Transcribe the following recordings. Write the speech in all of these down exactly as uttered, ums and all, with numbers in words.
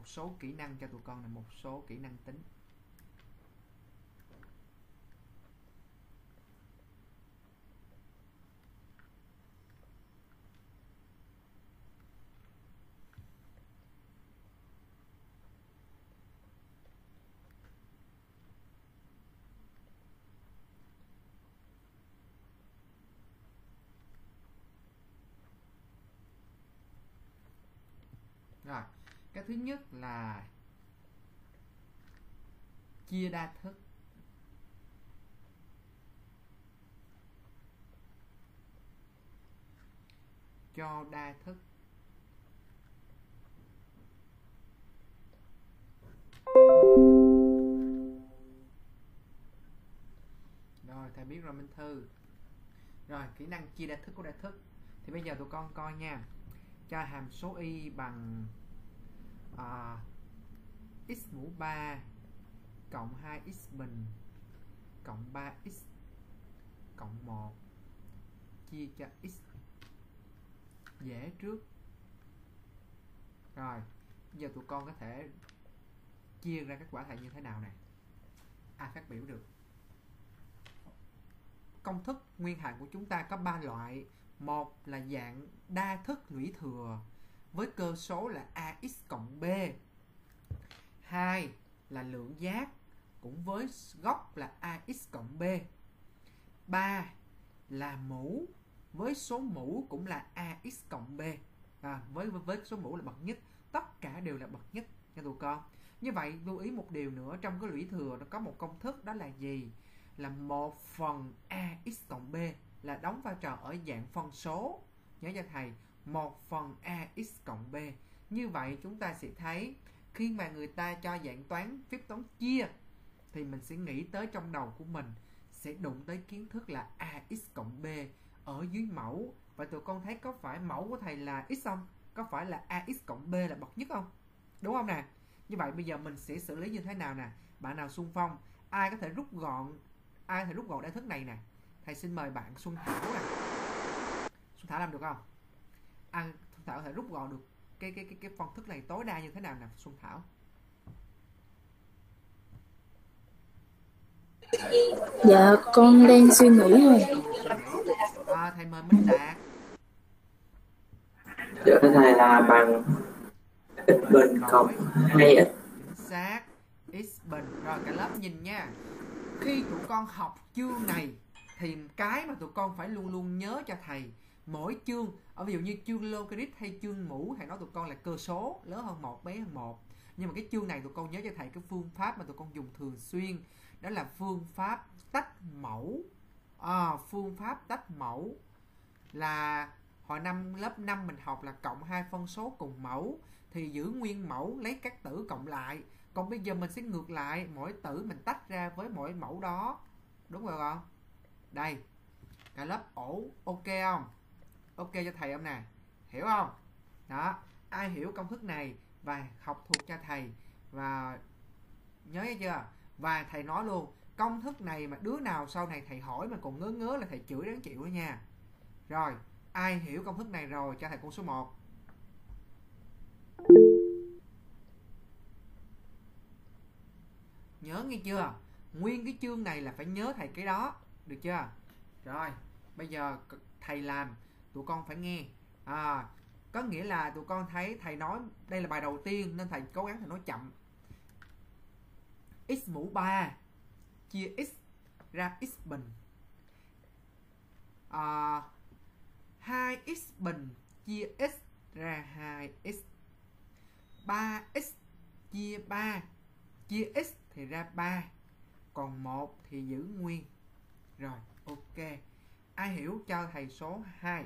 một số kỹ năng cho tụi con, là một số kỹ năng tính. Rồi, cái thứ nhất là chia đa thức. Cho đa thức. Rồi, thầy biết rồi Minh Thư. Rồi, kỹ năng chia đa thức của đa thức. Thì bây giờ tụi con coi nha. Cho hàm số y bằng uh, x mũ ba cộng hai x bình cộng ba x cộng một chia cho x. Dễ trước. Rồi, bây giờ tụi con có thể chia ra các quả thầy như thế nào này. À, phát biểu được. Công thức nguyên hàm của chúng ta có ba loại. Một là dạng đa thức lũy thừa với cơ số là ax cộng b. Hai là lượng giác cũng với gốc là ax cộng b. Ba là mũ với số mũ cũng là ax cộng b. À, với, với số mũ là bậc nhất. Tất cả đều là bậc nhất nha tụi con. Như vậy lưu ý một điều nữa, trong cái lũy thừa nó có một công thức, đó là gì? Là một phần ax cộng b là đóng vai trò ở dạng phân số. Nhớ cho thầy, một phần ax cộng b. Như vậy chúng ta sẽ thấy khi mà người ta cho dạng toán phép toán chia thì mình sẽ nghĩ tới trong đầu của mình sẽ đụng tới kiến thức là ax cộng b ở dưới mẫu. Và tụi con thấy có phải mẫu của thầy là x không? Có phải là ax cộng b là bậc nhất không? Đúng không nè? Như vậy bây giờ mình sẽ xử lý như thế nào nè? Bạn nào xung phong? Ai có thể rút gọn Ai có thể rút gọn đa thức này nè? Thầy xin mời bạn Xuân Thảo nè. Xuân Thảo làm được không? À, Xuân Thảo có thể rút gọn được cái cái cái cái phân thức này tối đa như thế nào nè Xuân Thảo? Dạ con đang suy nghĩ thôi. À, thầy mời Minh Đạt. Dạ thầy là bằng x bình cộng hai x. Chính xác, x bình. Rồi cả lớp nhìn nha. Khi tụi con học chương này thì cái mà tụi con phải luôn luôn nhớ cho thầy, mỗi chương, ở ví dụ như chương logarit hay chương mũ, thầy nói tụi con là cơ số lớn hơn một, bé hơn một. Nhưng mà cái chương này tụi con nhớ cho thầy cái phương pháp mà tụi con dùng thường xuyên, đó là phương pháp tách mẫu. À, phương pháp tách mẫu là hồi năm lớp năm mình học là cộng hai phân số cùng mẫu thì giữ nguyên mẫu lấy các tử cộng lại. Còn bây giờ mình sẽ ngược lại, mỗi tử mình tách ra với mỗi mẫu đó. Đúng rồi không? Đây, cả lớp ổ ok không? Ok cho thầy không nè? Hiểu không? Đó, ai hiểu công thức này và học thuộc cho thầy và nhớ chưa? Và thầy nói luôn, công thức này mà đứa nào sau này thầy hỏi mà còn ngớ ngớ là thầy chửi đáng chịu đó nha. Rồi, ai hiểu công thức này rồi cho thầy con số một. Nhớ nghe chưa? Nguyên cái chương này là phải nhớ thầy cái đó. Được chưa? Rồi, bây giờ thầy làm, tụi con phải nghe. À, có nghĩa là tụi con thấy thầy nói, đây là bài đầu tiên nên thầy cố gắng thầy nói chậm. X mũ ba chia x ra x bình. À, hai x bình chia x ra hai x. ba x chia ba chia x thì ra ba. Còn một thì giữ nguyên. Rồi, ok. Ai hiểu cho thầy số hai.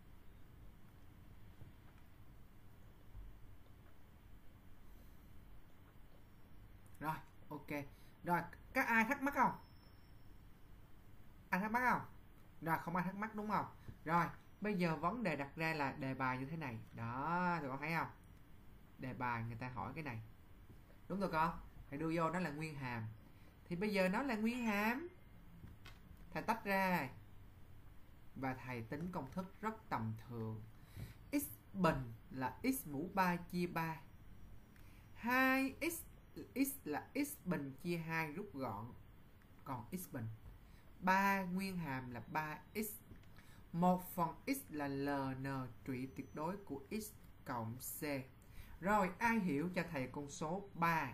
Rồi, ok. Rồi, các ai thắc mắc không? Ai thắc mắc không? Rồi, không ai thắc mắc đúng không? Rồi, bây giờ vấn đề đặt ra là đề bài như thế này. Đó, tụi con thấy không? Đề bài người ta hỏi cái này. Đúng rồi con? Thầy đưa vô nó là nguyên hàm. Thì bây giờ nó là nguyên hàm, thầy tách ra và thầy tính công thức rất tầm thường. X bình là x mũ ba chia ba. hai x, x là x bình chia hai rút gọn còn x bình. ba nguyên hàm là ba x. một phần x là ln trị tuyệt đối của x cộng c. Rồi, ai hiểu cho thầy con số ba?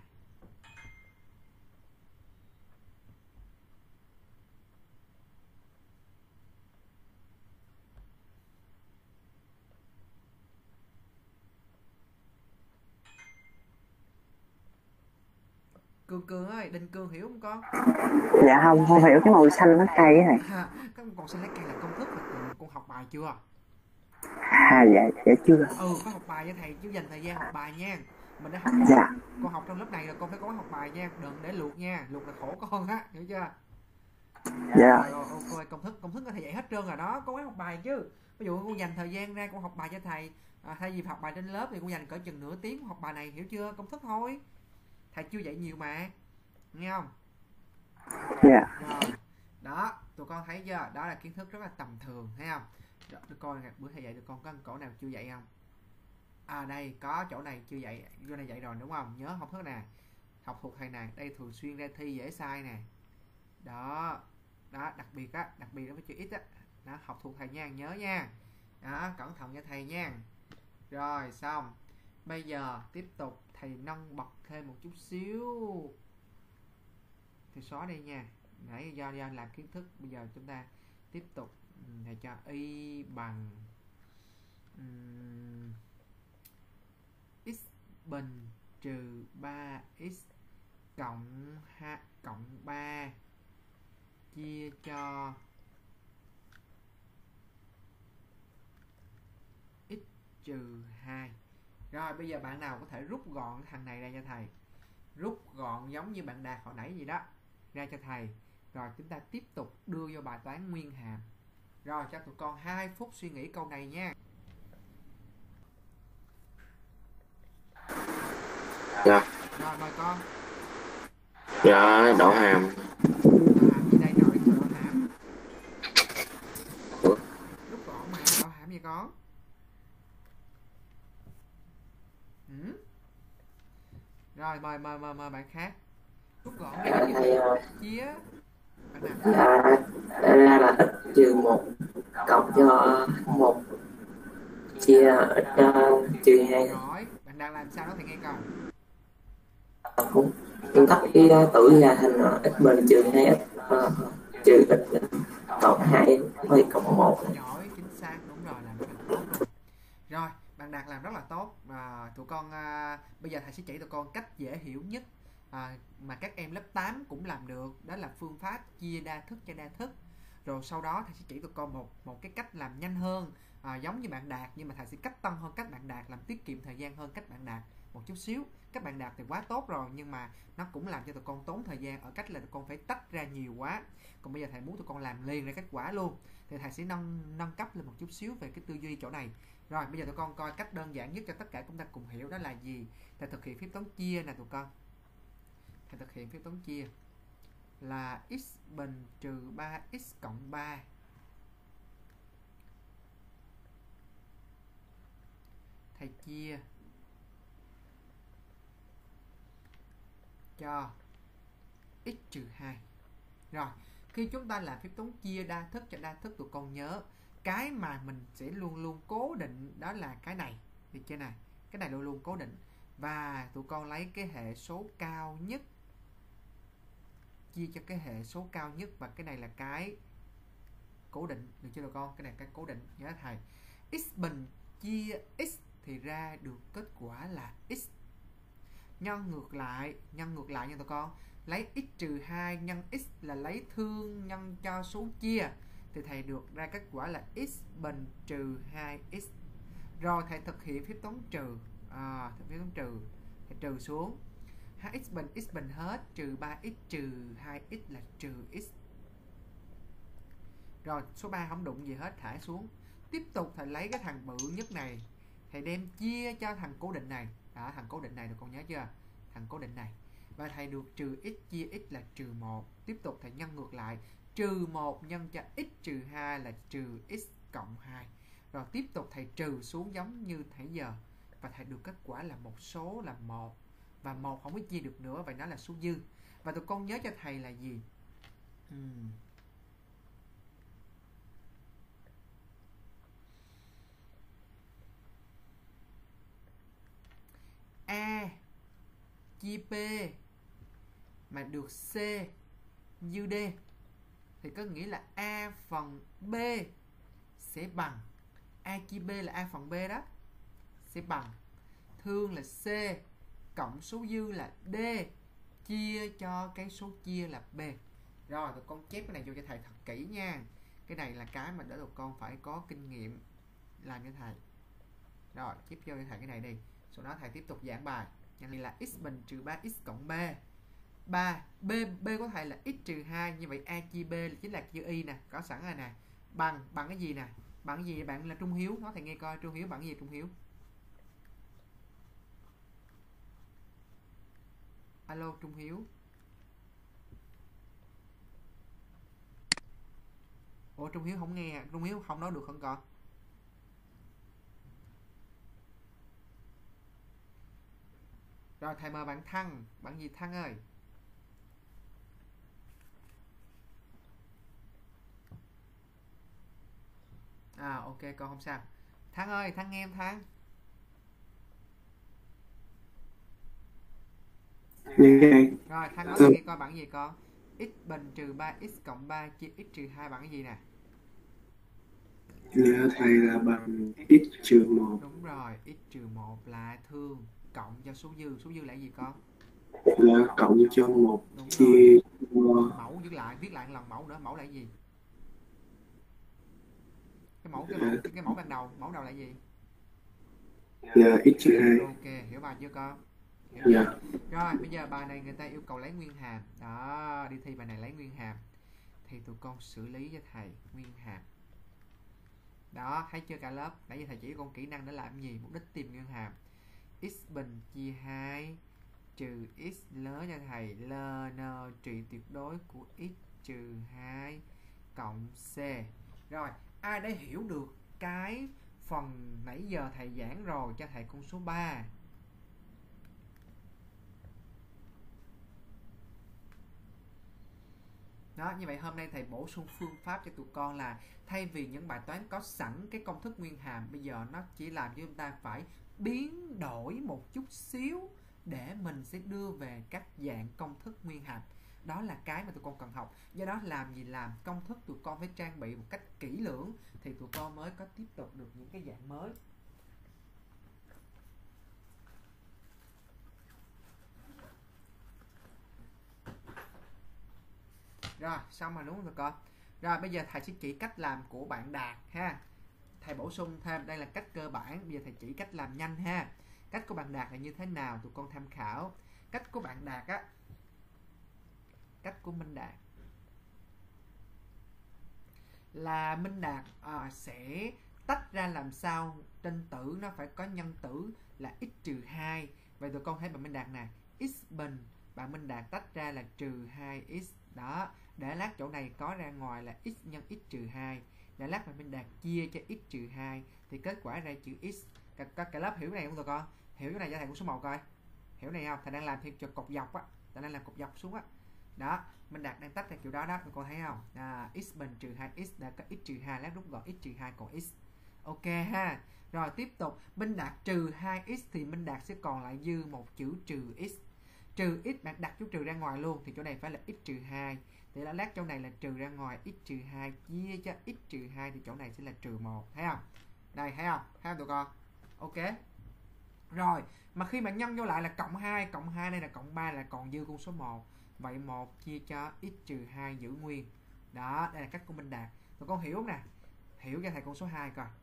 Cương Cương ơi, Đinh Cương hiểu không con? Dạ không, không hiểu cái màu xanh lá cây này. À, cái màu xanh lá cây là công thức mà con học bài chưa? À dạ, dạ chưa. Ừ, có học bài cho thầy chứ, dành thời gian học bài nha. Mình đã học dạ. Con học trong lớp này là con phải có học bài nha, đừng để luộc nha, luộc là khổ con á, hiểu chưa? Dạ. Rồi, ok, công thức công thức có thầy dạy hết trơn rồi đó, con phải học bài chứ. Ví dụ con dành thời gian ra con học bài cho thầy, à, thay vì học bài trên lớp thì con dành cỡ chừng nửa tiếng học bài này, hiểu chưa? Công thức thôi. Thầy chưa dạy nhiều mà, nghe không? Dạ. Rồi, đó, tụi con thấy chưa? Đó là kiến thức rất là tầm thường, thấy không? Rồi, tụi con bữa thầy dạy tụi con có chỗ nào chưa dạy không? À đây, có chỗ này chưa dạy, chỗ này dạy rồi đúng không? Nhớ học thức nè, học thuộc thầy nè, đây thường xuyên ra thi dễ sai nè. Đó, đó, đặc biệt á, đặc biệt đó với chữ x á. Đó, học thuộc thầy nha, nhớ nha. Đó, cẩn thận cho thầy nha. Rồi, xong. Bây giờ tiếp tục thầy nâng bật thêm một chút xíu. Thì xóa đây nha. Nãy do, do làm kiến thức, bây giờ chúng ta tiếp tục thầy cho y bằng um, x bình trừ ba x cộng hai cộng ba chia cho x trừ hai. Rồi bây giờ bạn nào có thể rút gọn thằng này ra cho thầy. Rút gọn giống như bạn Đạt hồi nãy gì đó ra cho thầy. Rồi chúng ta tiếp tục đưa vô bài toán nguyên hàm. Rồi cho tụi con hai phút suy nghĩ câu này nha. Dạ. Rồi mời con. Dạ, đổ hàm. Đổ hàm gì đây rồi? Đổ hàm. Ủa? Rút gọn mà, đổ hàm gì con? Ừ? Rồi mời mời mời mời bạn khác. Rút gọn Dạ, ra thầy ơi. chia. Bạn nào? Dạ, ra là x trừ một cộng cho một chia x trừ hai. Rồi, bạn đang làm sao đó thầy nghe coi. Cũng cung cấp cái tử ra thành x bình trừ hai x uh, trừ x cộng hai hay cộng một. Giỏi, chính xác, đúng rồi, làm rất là tốt luôn. Rồi, bạn Đạt làm rất là tốt. À, tụi con à, bây giờ thầy sẽ chỉ tụi con cách dễ hiểu nhất à, mà các em lớp tám cũng làm được, đó là phương pháp chia đa thức cho đa thức. Rồi sau đó thầy sẽ chỉ tụi con một một cái cách làm nhanh hơn, à, giống như bạn Đạt, nhưng mà thầy sẽ cách tân hơn cách bạn Đạt, làm tiết kiệm thời gian hơn cách bạn Đạt một chút xíu. Các bạn Đạt thì quá tốt rồi, nhưng mà nó cũng làm cho tụi con tốn thời gian ở cách là tụi con phải tách ra nhiều quá. Còn bây giờ thầy muốn tụi con làm liền ra kết quả luôn, thì thầy sẽ nâng nâng cấp lên một chút xíu về cái tư duy chỗ này. Rồi bây giờ tụi con coi cách đơn giản nhất cho tất cả chúng ta cùng hiểu đó là gì. Thầy thực hiện phép toán chia nè tụi con. Thầy thực hiện phép toán chia là x bình trừ ba x cộng ba thầy chia cho x trừ hai. Rồi khi chúng ta làm phép toán chia đa thức cho đa thức, tụi con nhớ cái mà mình sẽ luôn luôn cố định đó là cái này, được chưa này? Cái này luôn luôn cố định, và tụi con lấy cái hệ số cao nhất chia cho cái hệ số cao nhất, và cái này là cái cố định, được chưa tụi con? Cái này là cái cố định, nhớ thầy. X bình chia x thì ra được kết quả là x. Nhân ngược lại, nhân ngược lại nha tụi con, lấy x trừ hai nhân x là lấy thương nhân cho số chia, thì thầy được ra kết quả là x bình trừ hai x. Rồi thầy thực hiện phép toán trừ, à, thực hiện phép toán trừ, thầy trừ xuống hai x bình, x bình hết, trừ ba x trừ hai x là trừ x. Rồi số ba không đụng gì hết, thả xuống. Tiếp tục thầy lấy cái thằng bự nhất này, thầy đem chia cho thằng cố định này. Đó, thằng cố định này được con nhớ chưa? Thằng cố định này. Và thầy được trừ x chia x là trừ một. Tiếp tục thầy nhân ngược lại, trừ một nhân cho x trừ hai là trừ x cộng hai. Rồi tiếp tục thầy trừ xuống giống như nãy giờ, và thầy được kết quả là một số là một. và một không có chia được nữa, vậy nó là số dư. Và tụi con nhớ cho thầy là gì? Uhm. A chia B mà được C dư D thì có nghĩa là A phần B sẽ bằng A chia B là A phần B đó, sẽ bằng thương là C cộng số dư là D chia cho cái số chia là B. Rồi tụi con chép cái này vô cho thầy thật kỹ nha. Cái này là cái mà để tụi con phải có kinh nghiệm làm cho thầy. Rồi chép vô cho thầy cái này đi. Sau đó thầy tiếp tục giảng bài. Này là x bình trừ ba x cộng b. ba b b của thầy là x trừ hai, như vậy A chia B chính là chữ y nè, có sẵn rồi nè. Bằng bằng cái gì nè? Bằng cái gì bạn? Là Trung Hiếu. Nói thầy nghe coi, Trung Hiếu bằng cái gì Trung Hiếu? Alo Trung Hiếu. Ủa Trung Hiếu không nghe, Trung Hiếu không nói được không con? Rồi thầy mời bạn Thăng. Bạn gì Thăng ơi? À ok con không sao. Thăng ơi, Thăng nghe em Thăng. Rồi Thăng nói nghe coi bằng gì con? X bình trừ ba x cộng ba chia x trừ hai bằng cái gì nè? Dạ thầy là bằng x trừ một. Đúng rồi, x trừ một là thương cộng cho số dư. Số dư là gì con? Là cộng cho một chia mẫu. Viết lại, viết lại lần mẫu nữa. Mẫu là gì? Cái mẫu cái mẫu cái, cái mẫu ban đầu, mẫu đầu là gì? Là x trừ hai. Ok, hiểu bài chưa con? Hiểu Dạ. Rồi, bây giờ bài này người ta yêu cầu lấy nguyên hàm. Đó, đi thi bài này lấy nguyên hàm. Thì tụi con xử lý cho thầy nguyên hàm. Đó, thấy chưa cả lớp? Nãy giờ thầy chỉ con kỹ năng để làm gì? Mục đích tìm nguyên hàm. X bình chia hai trừ x lớn cho thầy ln trị tuyệt đối của x trừ hai cộng c. Rồi, ai đã hiểu được cái phần nãy giờ thầy giảng rồi? Cho thầy con số ba. Đó, như vậy hôm nay thầy bổ sung phương pháp cho tụi con là thay vì những bài toán có sẵn cái công thức nguyên hàm, bây giờ nó chỉ làm cho chúng ta phải biến đổi một chút xíu để mình sẽ đưa về các dạng công thức nguyên hàm. Đó là cái mà tụi con cần học. Do đó làm gì làm, công thức tụi con phải trang bị một cách kỹ lưỡng thì tụi con mới có tiếp tục được những cái dạng mới. Rồi, xong rồi đúng không tụi con? Rồi, bây giờ thầy sẽ chỉ cách làm của bạn Đạt ha. Thầy bổ sung thêm, đây là cách cơ bản, bây giờ thầy chỉ cách làm nhanh ha. Cách của bạn Đạt là như thế nào? Tụi con tham khảo. Cách của bạn Đạt á, cách của Minh Đạt là Minh Đạt à, sẽ tách ra làm sao trên tử nó phải có nhân tử là x trừ hai. Vậy tụi con thấy bạn Minh Đạt nè, x bình bạn Minh Đạt tách ra là trừ hai x. Đó, để lát chỗ này có ra ngoài là x nhân x trừ hai. Để lát bạn Minh Đạt chia cho x trừ hai thì kết quả ra chữ x. Cả, cả, cả lớp hiểu cái này không tụi con? Hiểu cái này cho thầy con số một coi. Hiểu này không? Thầy đang làm thêm cho cột dọc á. Thầy đang làm cột dọc xuống á. Đó, Minh Đạt đang tách ra kiểu đó đó, tụi con thấy không? À, x bình trừ hai x đã có x trừ hai, lát rút gọn x trừ hai còn x. Ok ha. Rồi tiếp tục, Minh Đạt trừ hai x thì Minh Đạt sẽ còn lại dư một chữ trừ x. Trừ x bạn đặt chú trừ ra ngoài luôn thì chỗ này phải là x trừ hai. Thì là lát chỗ này là trừ ra ngoài x trừ hai chia cho x trừ hai thì chỗ này sẽ là trừ một, thấy không? Đây thấy không? Thấy không tụi con? Ok. Rồi, mà khi mà nhân vô lại là cộng hai, cộng hai đây là cộng ba là còn dư con số một. Vậy một chia cho x trừ hai giữ nguyên. Đó, đây là cách của Minh Đạt. Tụi con hiểu không nè? Hiểu cho thầy con số hai coi.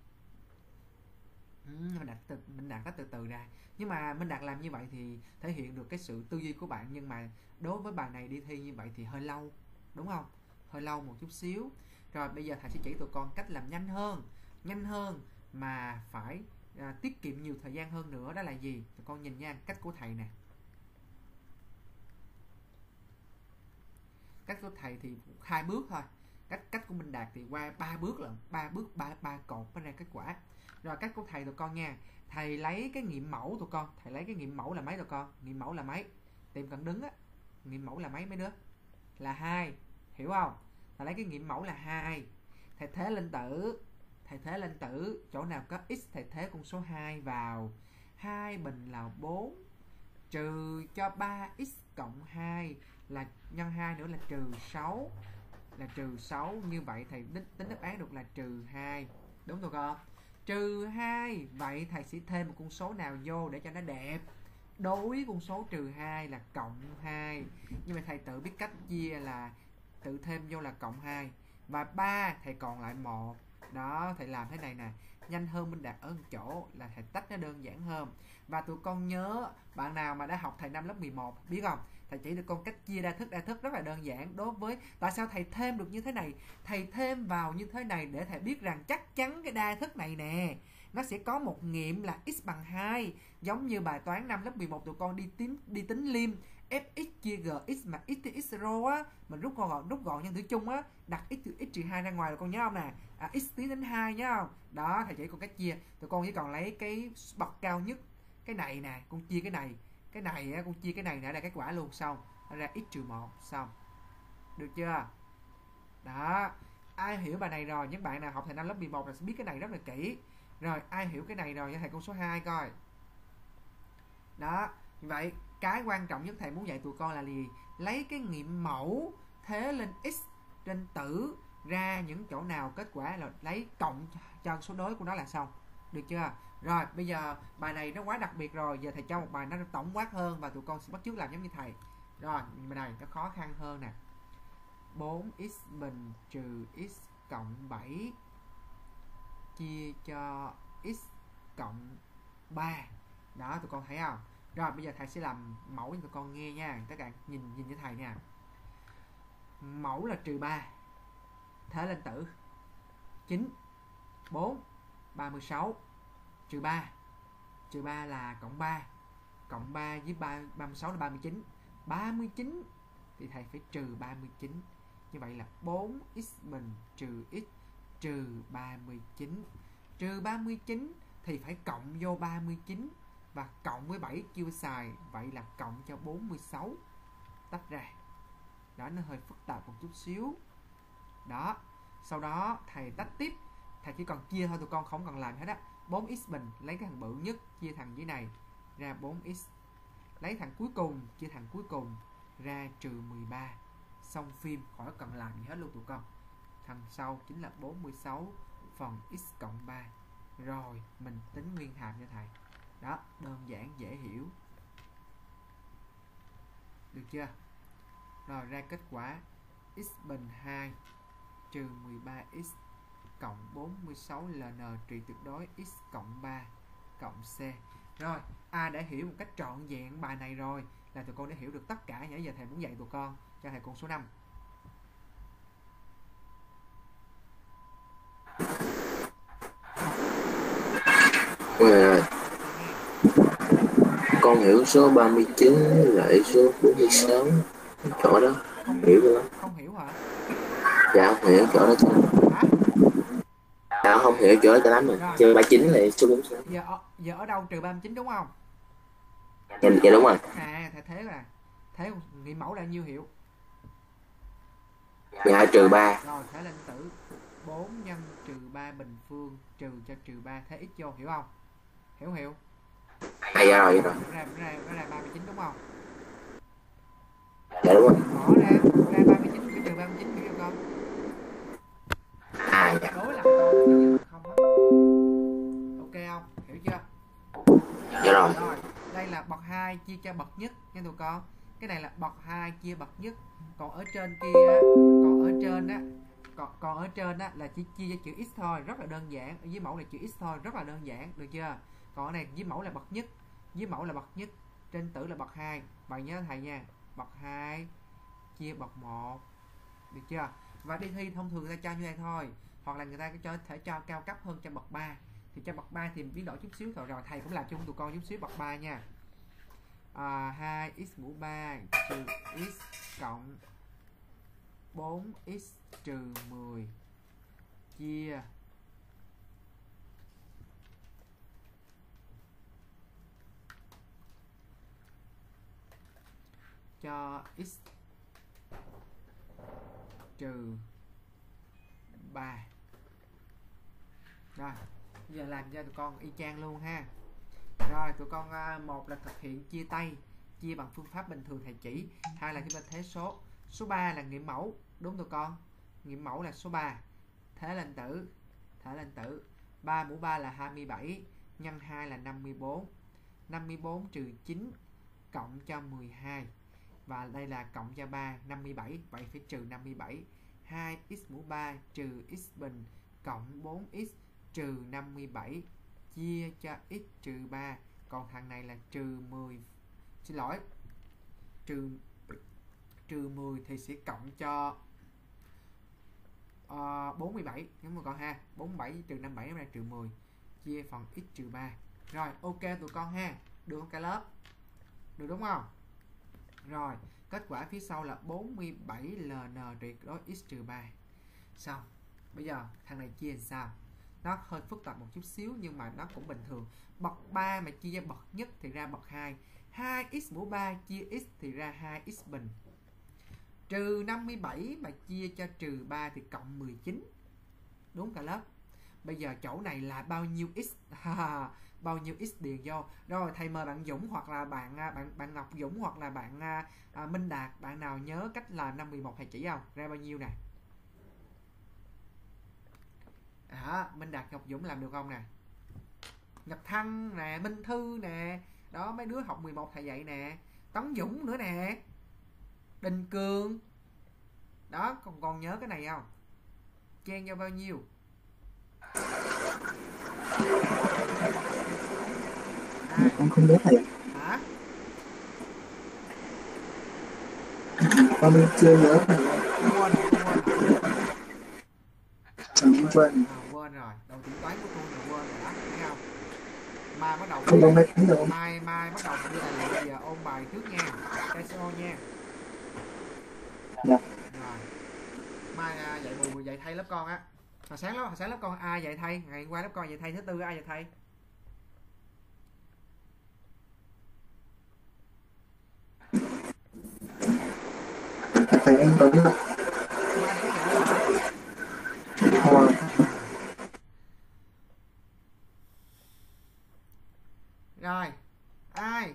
Ừ, Minh Đạt từ Minh Đạt từ từ ra. Nhưng mà Minh Đạt làm như vậy thì thể hiện được cái sự tư duy của bạn, nhưng mà đối với bài này đi thi như vậy thì hơi lâu, đúng không? Hơi lâu một chút xíu. Rồi bây giờ thầy sẽ chỉ tụi con cách làm nhanh hơn, nhanh hơn mà phải à, tiết kiệm nhiều thời gian hơn nữa. Đó là gì? Tụi con nhìn nha, cách của thầy nè. Cách của thầy thì hai bước thôi. cách cách của Minh Đạt thì qua ba bước là ba bước ba ba cột mới ra kết quả. Rồi cách của thầy tụi con nha, thầy lấy cái nghiệm mẫu tụi con, thầy lấy cái nghiệm mẫu là mấy tụi con? Nghiệm mẫu là mấy? Tìm cận đứng á, nghiệm mẫu là mấy mấy đứa? Là hai, hiểu không? Thầy lấy cái nghiệm mẫu là hai, thầy thế lên tử, thầy thế lên tử, chỗ nào có x thầy thế con số hai vào, hai bình là bốn, trừ cho ba x cộng hai là nhân hai nữa là trừ sáu, là trừ sáu. Như vậy thầy tính đáp án được là trừ hai, đúng rồi con? Trừ hai, vậy thầy sẽ thêm một con số nào vô để cho nó đẹp? Đối con số trừ hai là cộng hai, nhưng mà thầy tự biết cách chia là tự thêm vô là cộng hai, và ba thầy còn lại một. Đó, thầy làm thế này nè, nhanh hơn Minh Đạt ở chỗ là thầy tách nó đơn giản hơn. Và tụi con nhớ, bạn nào mà đã học thầy năm lớp mười một biết không, thầy chỉ được con cách chia đa thức, đa thức rất là đơn giản. Đối với tại sao thầy thêm được như thế này, thầy thêm vào như thế này để thầy biết rằng chắc chắn cái đa thức này nè nó sẽ có một nghiệm là x bằng hai, giống như bài toán năm lớp mười một tụi con đi tính đi tính lim fx chia gx mà x thì x rho á, mình rút gọn rút gọn nhân tử chung á, đặt x từ x trừ hai ra ngoài, tụi con nhớ không nè? À, x tiến đến hai nhớ không? Đó, thầy chỉ con cách chia, tụi con chỉ còn lấy cái bậc cao nhất, cái này nè, con chia cái này, cái này á, con chia cái này nè là kết quả luôn, xong ra x trừ một, xong được chưa? Đó, ai hiểu bài này rồi? Những bạn nào học thầy năm lớp mười một là sẽ biết cái này rất là kỹ. Rồi, ai hiểu cái này rồi cho thầy con số hai coi. Đó, như vậy cái quan trọng nhất thầy muốn dạy tụi con là gì? Lấy cái nghiệm mẫu thế lên x trên tử, ra những chỗ nào kết quả là lấy cộng cho số đối của nó là xong. Được chưa? Rồi, bây giờ bài này nó quá đặc biệt rồi, giờ thầy cho một bài nó tổng quát hơn và tụi con sẽ bắt chước làm giống như thầy. Rồi, bài này nó khó khăn hơn nè. bốn x bình trừ x cộng bảy chia cho x cộng ba. Đó, tụi con thấy không? Rồi, bây giờ thầy sẽ làm mẫu cho tụi con nghe nha. Tất cả nhìn nhìn với thầy nha. Mẫu là trừ ba, thế lên tử chín, bốn, ba mươi sáu, trừ ba, trừ ba là cộng ba, cộng ba với ba, ba mươi sáu là ba mươi chín, ba mươi chín thì thầy phải trừ ba mươi chín. Như vậy là bốn x bình trừ x trừ ba mươi chín. Trừ ba mươi chín thì phải cộng vô ba mươi chín và cộng với bảy chưa xài, vậy là cộng cho bốn mươi sáu. Tách ra. Đó, nó hơi phức tạp một chút xíu. Đó, sau đó thầy tách tiếp, thầy chỉ còn chia thôi, tụi con không cần làm hết á. bốn x bình lấy cái thằng bự nhất chia thằng dưới này ra bốn x, lấy thằng cuối cùng chia thằng cuối cùng ra trừ mười ba. Xong phim, khỏi cần làm gì hết luôn tụi con. Thằng sau chính là bốn mươi sáu phần x cộng ba. Rồi mình tính nguyên hàm cho thầy. Đó, đơn giản dễ hiểu. Được chưa? Rồi ra kết quả x bình hai trừ mười ba x cộng bốn mươi sáu ln trị tuyệt đối x cộng ba cộng c. Rồi, ai đã hiểu một cách trọn vẹn bài này rồi là tụi con đã hiểu được tất cả. Nhớ giờ thầy muốn dạy tụi con cho thầy con số năm. À, con hiểu số ba mươi chín lại số bốn mươi sáu chỗ đó Không hiểu không? Không hiểu hả? Dạ không hiểu chỗ đó cho Hả? dạ không hiểu chỗ đó cho lắm rồi. Chứ ba mươi chín là số bốn mươi sáu. Giờ ở, giờ ở đâu trừ ba mươi chín đúng không? Dạ, dạ đúng rồi. À, thầy thế là thế nghiệm mẫu là nhiêu hiệu? Dạ trừ ba. Rồi thế lên tử bốn nhân trừ ba bình phương trừ cho trừ ba thế x vô, hiểu không? Hiểu hiểu. À dạ rồi, dạ rồi. Ra ra ra ba mươi chín đúng không? Dạ đúng rồi. Bỏ ra ra ba mươi chín cái trừ ba mươi chín hiểu không con? À dạ. Đối là con không hết. Ok không? Hiểu chưa? Dạ rồi. Rồi, đây là bậc hai chia cho bậc nhất nha tụi con. Cái này là bậc hai chia bậc nhất. Còn ở trên kia, còn ở trên á, còn còn ở trên á là chỉ chia cho chữ x thôi, rất là đơn giản. Ở dưới mẫu là chữ x thôi, rất là đơn giản, được chưa? Còn ở này dưới mẫu là bậc nhất, dưới mẫu là bậc nhất, trên tử là bậc hai. Bạn nhớ thầy nha, bậc hai chia bậc một. Được chưa? Và đi thi thông thường người ta cho như vậy thôi, hoặc là người ta có thể cho cao cấp hơn cho bậc ba. Thì cho bậc ba thì biến đổi chút xíu thôi, rồi thầy cũng làm chung tụi con chút xíu bậc ba nha. À, hai x mũ ba trừ x cộng bốn x trừ mười chia cho x trừ ba. Rồi giờ làm cho tụi con y chang luôn ha. Rồi tụi con uh, một là thực hiện chia tay, chia bằng phương pháp bình thường thầy chỉ. Hai là chúng ta thế số. Số ba là nghiệm mẫu, đúng tụi con. Nghiệm mẫu là số ba. Thế lên tử, thế lên tử. ba mũ ba là hai mươi bảy, nhân hai là năm mươi bốn. năm mươi bốn trừ chín cộng cho mười hai. Và đây là cộng cho ba, năm mươi bảy, vậy phải trừ năm mươi bảy. hai x mũ ba trừ x bình cộng bốn x trừ năm mươi bảy chia cho x trừ ba. Còn thằng này là trừ mười, xin lỗi, trừ trừ mười thì sẽ cộng cho uh, bốn mươi bảy, đúng không con ha? bốn mươi bảy trừ năm mươi bảy nó ra trừ mười chia phần x trừ ba. Rồi ok tụi con ha, được không cả lớp? Được đúng không? Rồi kết quả phía sau là bốn mươi bảy ln tuyệt đối x trừ ba. Xong. Bây giờ thằng này chia làm sao? Nó hơi phức tạp một chút xíu nhưng mà nó cũng bình thường. Bậc ba mà chia ra bậc nhất thì ra bậc hai. hai x mũ ba chia x thì ra hai x bình. Trừ năm mươi bảy mà chia cho trừ ba thì cộng mười chín. Đúng cả lớp. Bây giờ chỗ này là bao nhiêu x? Bao nhiêu x điền vô. Rồi thầy mời bạn Dũng hoặc là bạn bạn bạn Ngọc Dũng hoặc là bạn à, Minh Đạt, bạn nào nhớ cách làm năm mười một thầy chỉ không? Ra bao nhiêu nè? À, Minh Đạt, Ngọc Dũng làm được không nè? Ngọc Thăng nè, Minh Thư nè. Đó mấy đứa học mười một thầy dạy nè. Tấn Dũng nữa nè. Đình Cường. Đó, còn còn nhớ cái này không? Chen vô bao nhiêu? À, Con không biết thầy. hả? Con chưa nhớ thầy. Quên, quên. Con quên. À, quên rồi. Đầu tính toán của tôi là quên rồi đó, thấy không? Mai bắt đầu Không đâu mấy tiếng đâu. Mai mai bắt đầu đưa tài liệu, giờ ôn bài trước nha. tê xê ô nha. Dạ. Rồi. Mai à, dạy bù dạy thay lớp con á. Hồi sáng lớp hồi sáng lớp con ai dạy thay? Ngày qua lớp con dạy thay, thứ tư ai dạy thay? Thầy anh Tuấn ạ. Mai có dạy hả? Thôi. Rồi. Ai?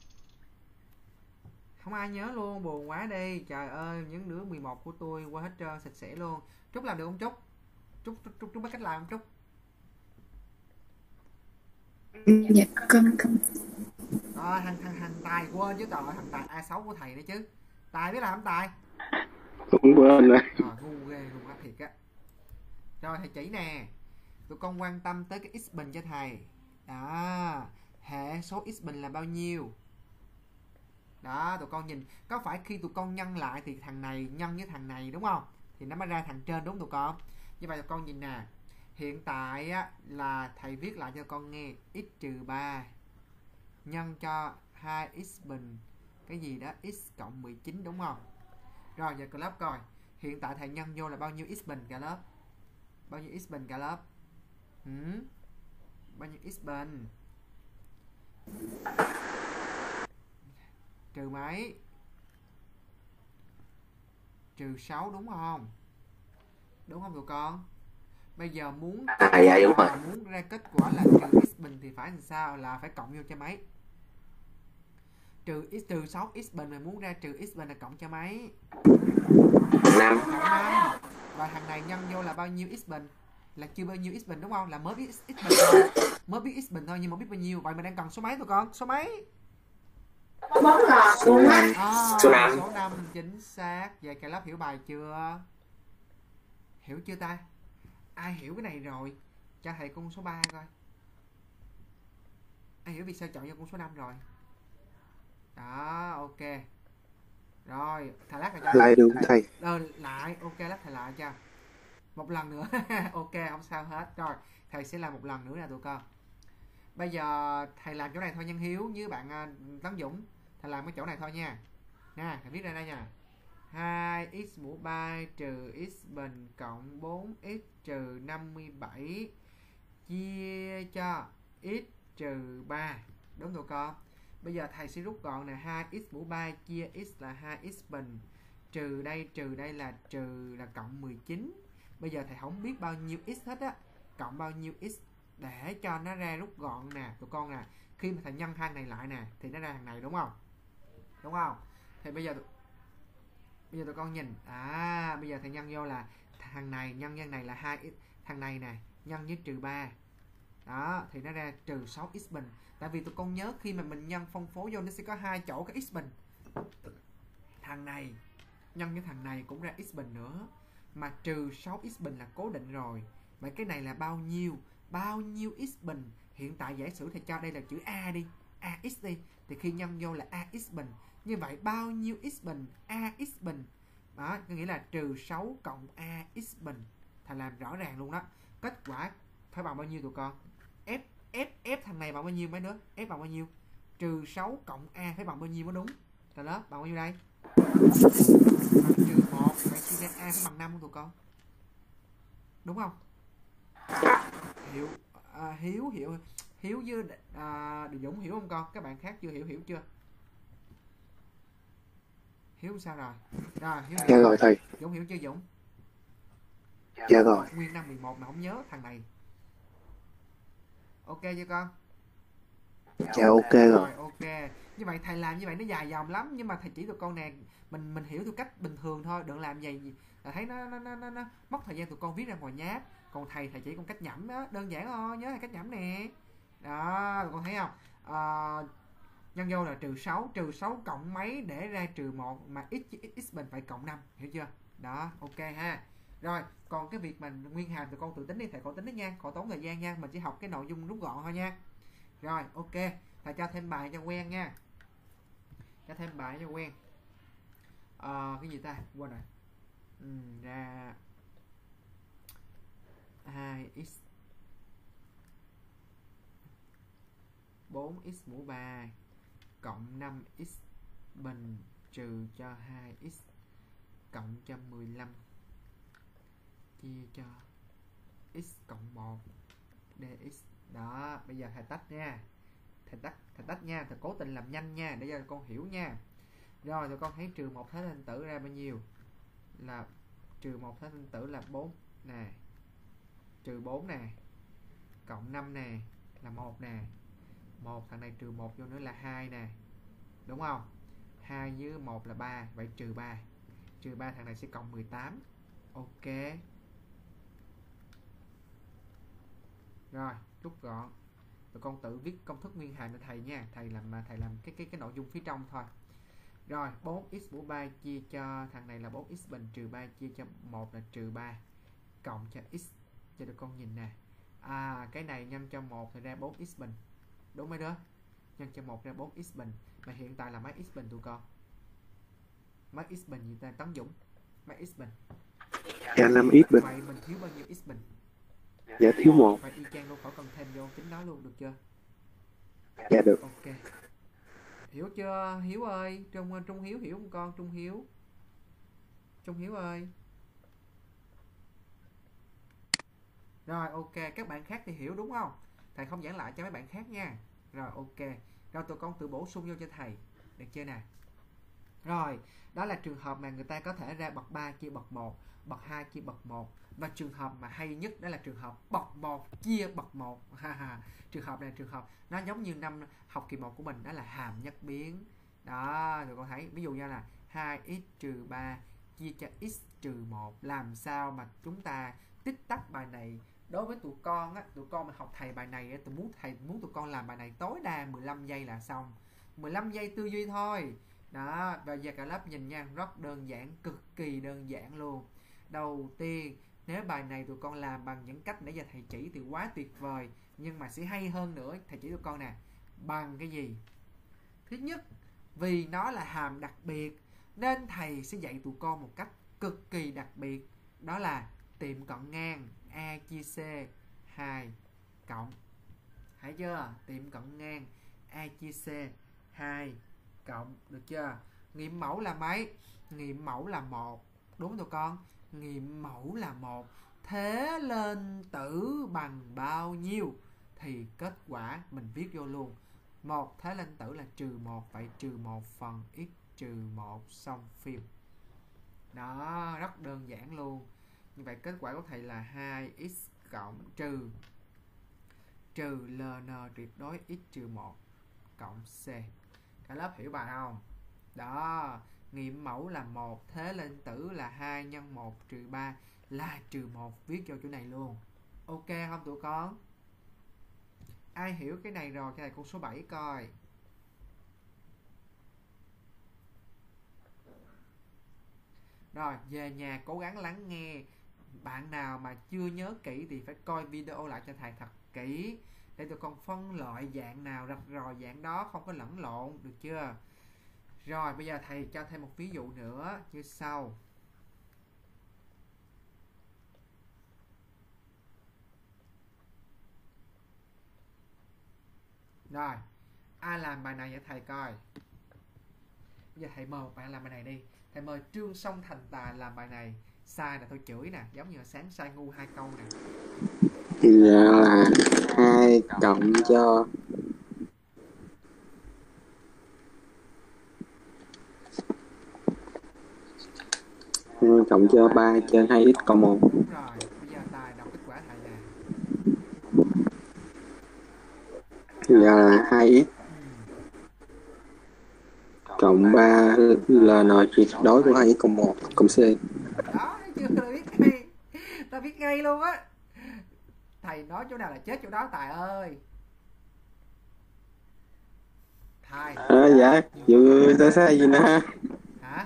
Không ai nhớ luôn, buồn quá đi. Trời ơi, những đứa mười một của tôi qua hết trơn, sạch sẽ luôn. Trúc làm được không Trúc? Trúc Trúc Trúc, Trúc biết cách làm không Trúc? Dạ con con À, thằng thằng thằng Tài quên chứ, trời ơi, thằng Tài A sáu của thầy nữa chứ. Tài biết làm không Tài? Cũng quên rồi. Rồi ngu ghê luôn á, thiệt á. Rồi thầy chỉ nè. Tụi con quan tâm tới cái x bình cho thầy. Đó, hệ số x bình là bao nhiêu? Đó, tụi con nhìn, có phải khi tụi con nhân lại thì thằng này nhân với thằng này đúng không? Thì nó mới ra thằng trên đúng tụi con. Như vậy tụi con nhìn nè. Hiện tại á, là thầy viết lại cho con nghe x trừ ba nhân cho hai x bình cái gì đó x cộng mười chín đúng không? Rồi giờ cả lớp coi. Hiện tại thầy nhân vô là bao nhiêu x bình cả lớp? Bao nhiêu x bình cả lớp? Ừ? Bao nhiêu x bình? Trừ mấy? Trừ sáu đúng không? Đúng không tụi con? Bây giờ muốn À dạ đúng rồi. muốn ra kết quả là trừ x bình thì phải làm sao? Là phải cộng vô cho mấy? Trừ x trừ sáu x bình mà muốn ra trừ x bình là cộng cho mấy? năm. Cộng năm. Và thằng này nhân vô là bao nhiêu x bình? Là chưa bao nhiêu x bình đúng không? Là mới biết x, x bình thôi. Mới biết x bình thôi nhưng mà biết bao nhiêu. Vậy mình đang cần số mấy tụi con? Số mấy? Số năm. À, Số năm. Số năm chính xác. Vậy cả lớp hiểu bài chưa? Hiểu chưa ta? Ai hiểu cái này rồi? Cho thầy con số ba coi. Ai hiểu vì sao chọn cho con số năm rồi? Đó, ok. Rồi, thầy lát là cho Lại được thầy. Ờ, lại, ok, lát thầy lại cho. Một lần nữa. Ok, không sao hết. Rồi, thầy sẽ làm một lần nữa nè tụi con. Bây giờ thầy làm chỗ này thôi, Nhân Hiếu với bạn uh, Tấn Dũng. Thầy làm cái chỗ này thôi nha. Nè, thầy viết ra đây nha. hai x mũ ba trừ x bình cộng bốn x trừ năm mươi bảy chia cho x trừ ba. Đúng rồi con. Bây giờ thầy sẽ rút gọn nè, hai x mũ ba chia x là hai x bình, trừ đây trừ đây là trừ là cộng mười chín. Bây giờ thầy không biết bao nhiêu x hết á, cộng bao nhiêu x để cho nó ra rút gọn nè tụi con nè. Khi mà thầy nhân hai này lại nè thì nó ra hàng này, đúng không? Đúng không? Thì bây giờ bây giờ tụi con nhìn, à bây giờ thầy nhân vô là thằng này nhân nhân này là hai x, thằng này nè nhân với trừ ba. Đó, thì nó ra trừ sáu x bình. Tại vì tụi con nhớ khi mà mình nhân phân phối vô nó sẽ có hai chỗ cái x bình. Thằng này nhân với thằng này cũng ra x bình nữa. Mà trừ sáu x bình là cố định rồi. Vậy cái này là bao nhiêu? Bao nhiêu x bình? Hiện tại giả sử thì cho đây là chữ A đi, ax đi. Thì khi nhân vô là ax bình. Như vậy bao nhiêu x bình? Ax bình. Đó, có nghĩa là trừ sáu cộng ax bình. Thầy làm rõ ràng luôn đó. Kết quả phải bằng bao nhiêu tụi con? F, F, F thằng này bằng bao nhiêu mấy đứa? F bằng bao nhiêu? Trừ sáu cộng A phải bằng bao nhiêu mới đúng? Rồi đó, bằng bao nhiêu đây? Bằng trừ một. Vậy suy ra A phải bằng năm không tụi con? Đúng không? Hiểu, à, Hiếu hiểu Hiếu với à, Dũng hiểu không con? Các bạn khác chưa hiểu hiểu chưa? Hiếu sao rồi? Rồi, Hiếu hiểu. Dạ rồi thầy. Dũng hiểu chưa Dũng? Dạ rồi. Nguyên năm mười một mà không nhớ thằng này. Ok chưa con? Dạ ok rồi. Rồi ok. Như vậy thầy làm như vậy nó dài dòng lắm, nhưng mà thầy chỉ tụi con nè, mình mình hiểu theo cách bình thường thôi, đừng làm gì là thấy nó nó, nó nó nó mất thời gian tụi con viết ra ngoài nháp. Còn thầy thầy chỉ con cách nhẩm đó, đơn giản thôi, nhớ là cách nhẩm nè. Đó, tụi con thấy không? À, nhân vô là trừ sáu, trừ sáu cộng mấy để ra trừ một, mà x x, x bình phải cộng năm, hiểu chưa? Đó, ok ha. Rồi, còn cái việc mà nguyên hàm tụi con tự tính đi, thầy khỏi tính đấy nha, khỏi tốn thời gian nha, mình chỉ học cái nội dung rút gọn thôi nha. Rồi, ok, thầy cho thêm bài cho quen nha. Cho thêm bài cho quen. Ờ, cái gì ta? Quên rồi. Ừ, ra hai x bốn x mũ ba cộng năm x bình trừ cho hai x cộng cho mười lăm chia cho x cộng một dx. Đó, bây giờ thầy tách nha. Thầy tách, thầy tách nha, thầy cố tình làm nhanh nha để cho con hiểu nha. Rồi tụi con thấy trừ một thế tinh tử ra bao nhiêu? Là trừ một thế tinh tử là bốn nè. Trừ bốn nè. Cộng năm nè là một nè. một thằng này trừ một vô nữa là hai nè. Đúng không? hai với một là ba, vậy trừ ba. Trừ ba thằng này sẽ cộng mười tám. Ok. Rồi, rút gọn. Tụi con tự viết công thức nguyên hàm cho thầy nha. Thầy làm mà thầy làm cái cái cái nội dung phía trong thôi. Rồi, bốn x mũ ba chia cho thằng này là bốn x bình trừ ba chia cho một là trừ ba cộng cho x. Cho tụi con nhìn nè. À, cái này nhân cho một thì ra bốn x bình. Đúng mấy đứa? Nhân cho một ra bốn x bình. Mà hiện tại là mấy x bình tụi con? Mấy x bình gì ta? Tấn Dũng. Mấy x bình? Dạ năm x bình. Vậy mình thiếu bao nhiêu x bình? Dạ thiếu một. Vậy y chang luôn, khỏi cần thêm vô tính nó luôn, được chưa? Dạ được. Ok. Hiểu chưa Hiếu ơi? Trung Trung Hiếu hiểu không con? Trung Hiếu. Trung Hiếu ơi. Rồi ok, các bạn khác thì hiểu đúng không? Thầy không giảng lại cho mấy bạn khác nha. Rồi ok. Rồi tụi con tự bổ sung vô cho thầy. Được chưa nè? Rồi, đó là trường hợp mà người ta có thể ra bậc ba chia bậc một, bậc hai chia bậc một. Và trường hợp mà hay nhất đó là trường hợp bậc một chia bậc một. Trường hợp này trường hợp nó giống như năm học kỳ một của mình, đó là hàm nhất biến. Đó, tụi con thấy ví dụ như là hai x trừ ba chia cho x trừ một. Làm sao mà chúng ta tích tắc bài này? Đối với tụi con á, tụi con mà học thầy bài này, tụi muốn thầy muốn tụi con làm bài này tối đa mười lăm giây là xong. mười lăm giây tư duy thôi. Đó, và giờ cả lớp nhìn nha, rất đơn giản, cực kỳ đơn giản luôn. Đầu tiên, nếu bài này tụi con làm bằng những cách nãy giờ thầy chỉ thì quá tuyệt vời. Nhưng mà sẽ hay hơn nữa, thầy chỉ tụi con nè. Bằng cái gì? Thứ nhất, vì nó là hàm đặc biệt nên thầy sẽ dạy tụi con một cách cực kỳ đặc biệt. Đó là tiệm cận ngang A chia C hai cộng. Thấy chưa? Tiệm cận ngang A chia C hai cộng. Được chưa? Nghiệm mẫu là mấy? Nghiệm mẫu là một. Đúng không tụi con? Nghiệm mẫu là một. Thế lên tử bằng bao nhiêu? Thì kết quả mình viết vô luôn. một thế lên tử là trừ một. Vậy trừ một phần x trừ một xong phim. Đó, rất đơn giản luôn. Như vậy kết quả của thầy là hai x cộng trừ trừ ln tuyệt đối x trừ một cộng c. Cả lớp hiểu bài không? Đó, nghiệm mẫu là một, thế lên tử là hai nhân một trừ ba là trừ một, viết cho chỗ này luôn. Ok không tụi con? Ai hiểu cái này rồi, cái này câu số bảy coi. Rồi, về nhà cố gắng lắng nghe. Bạn nào mà chưa nhớ kỹ thì phải coi video lại cho thầy thật kỹ, để tụi con phân loại dạng nào rạch ròi dạng đó, không có lẫn lộn, được chưa? Rồi, bây giờ thầy cho thêm một ví dụ nữa như sau. Rồi, ai làm bài này cho thầy coi. Bây giờ thầy mời một bạn làm bài này đi. Thầy mời Trương Song Thành Tài làm bài này. Sai là tôi chửi nè, giống như là sáng sai ngu hai câu nè. Dạ là hai cộng cho hai cộng cho ba trên hai x cộng một. Đúng rồi, bây giờ Tài đọc kết quả thầy nè. Dạ là hai x cộng ba ln tuyệt đối của hai x cộng một cộng c. Đó, thấy chưa? Tao biết ngay. Tao biết ngay luôn á. Thầy nói chỗ nào là chết chỗ đó Tài ơi. Thầy. À, dạ, vừa tôi sai gì nữa ha? Hả?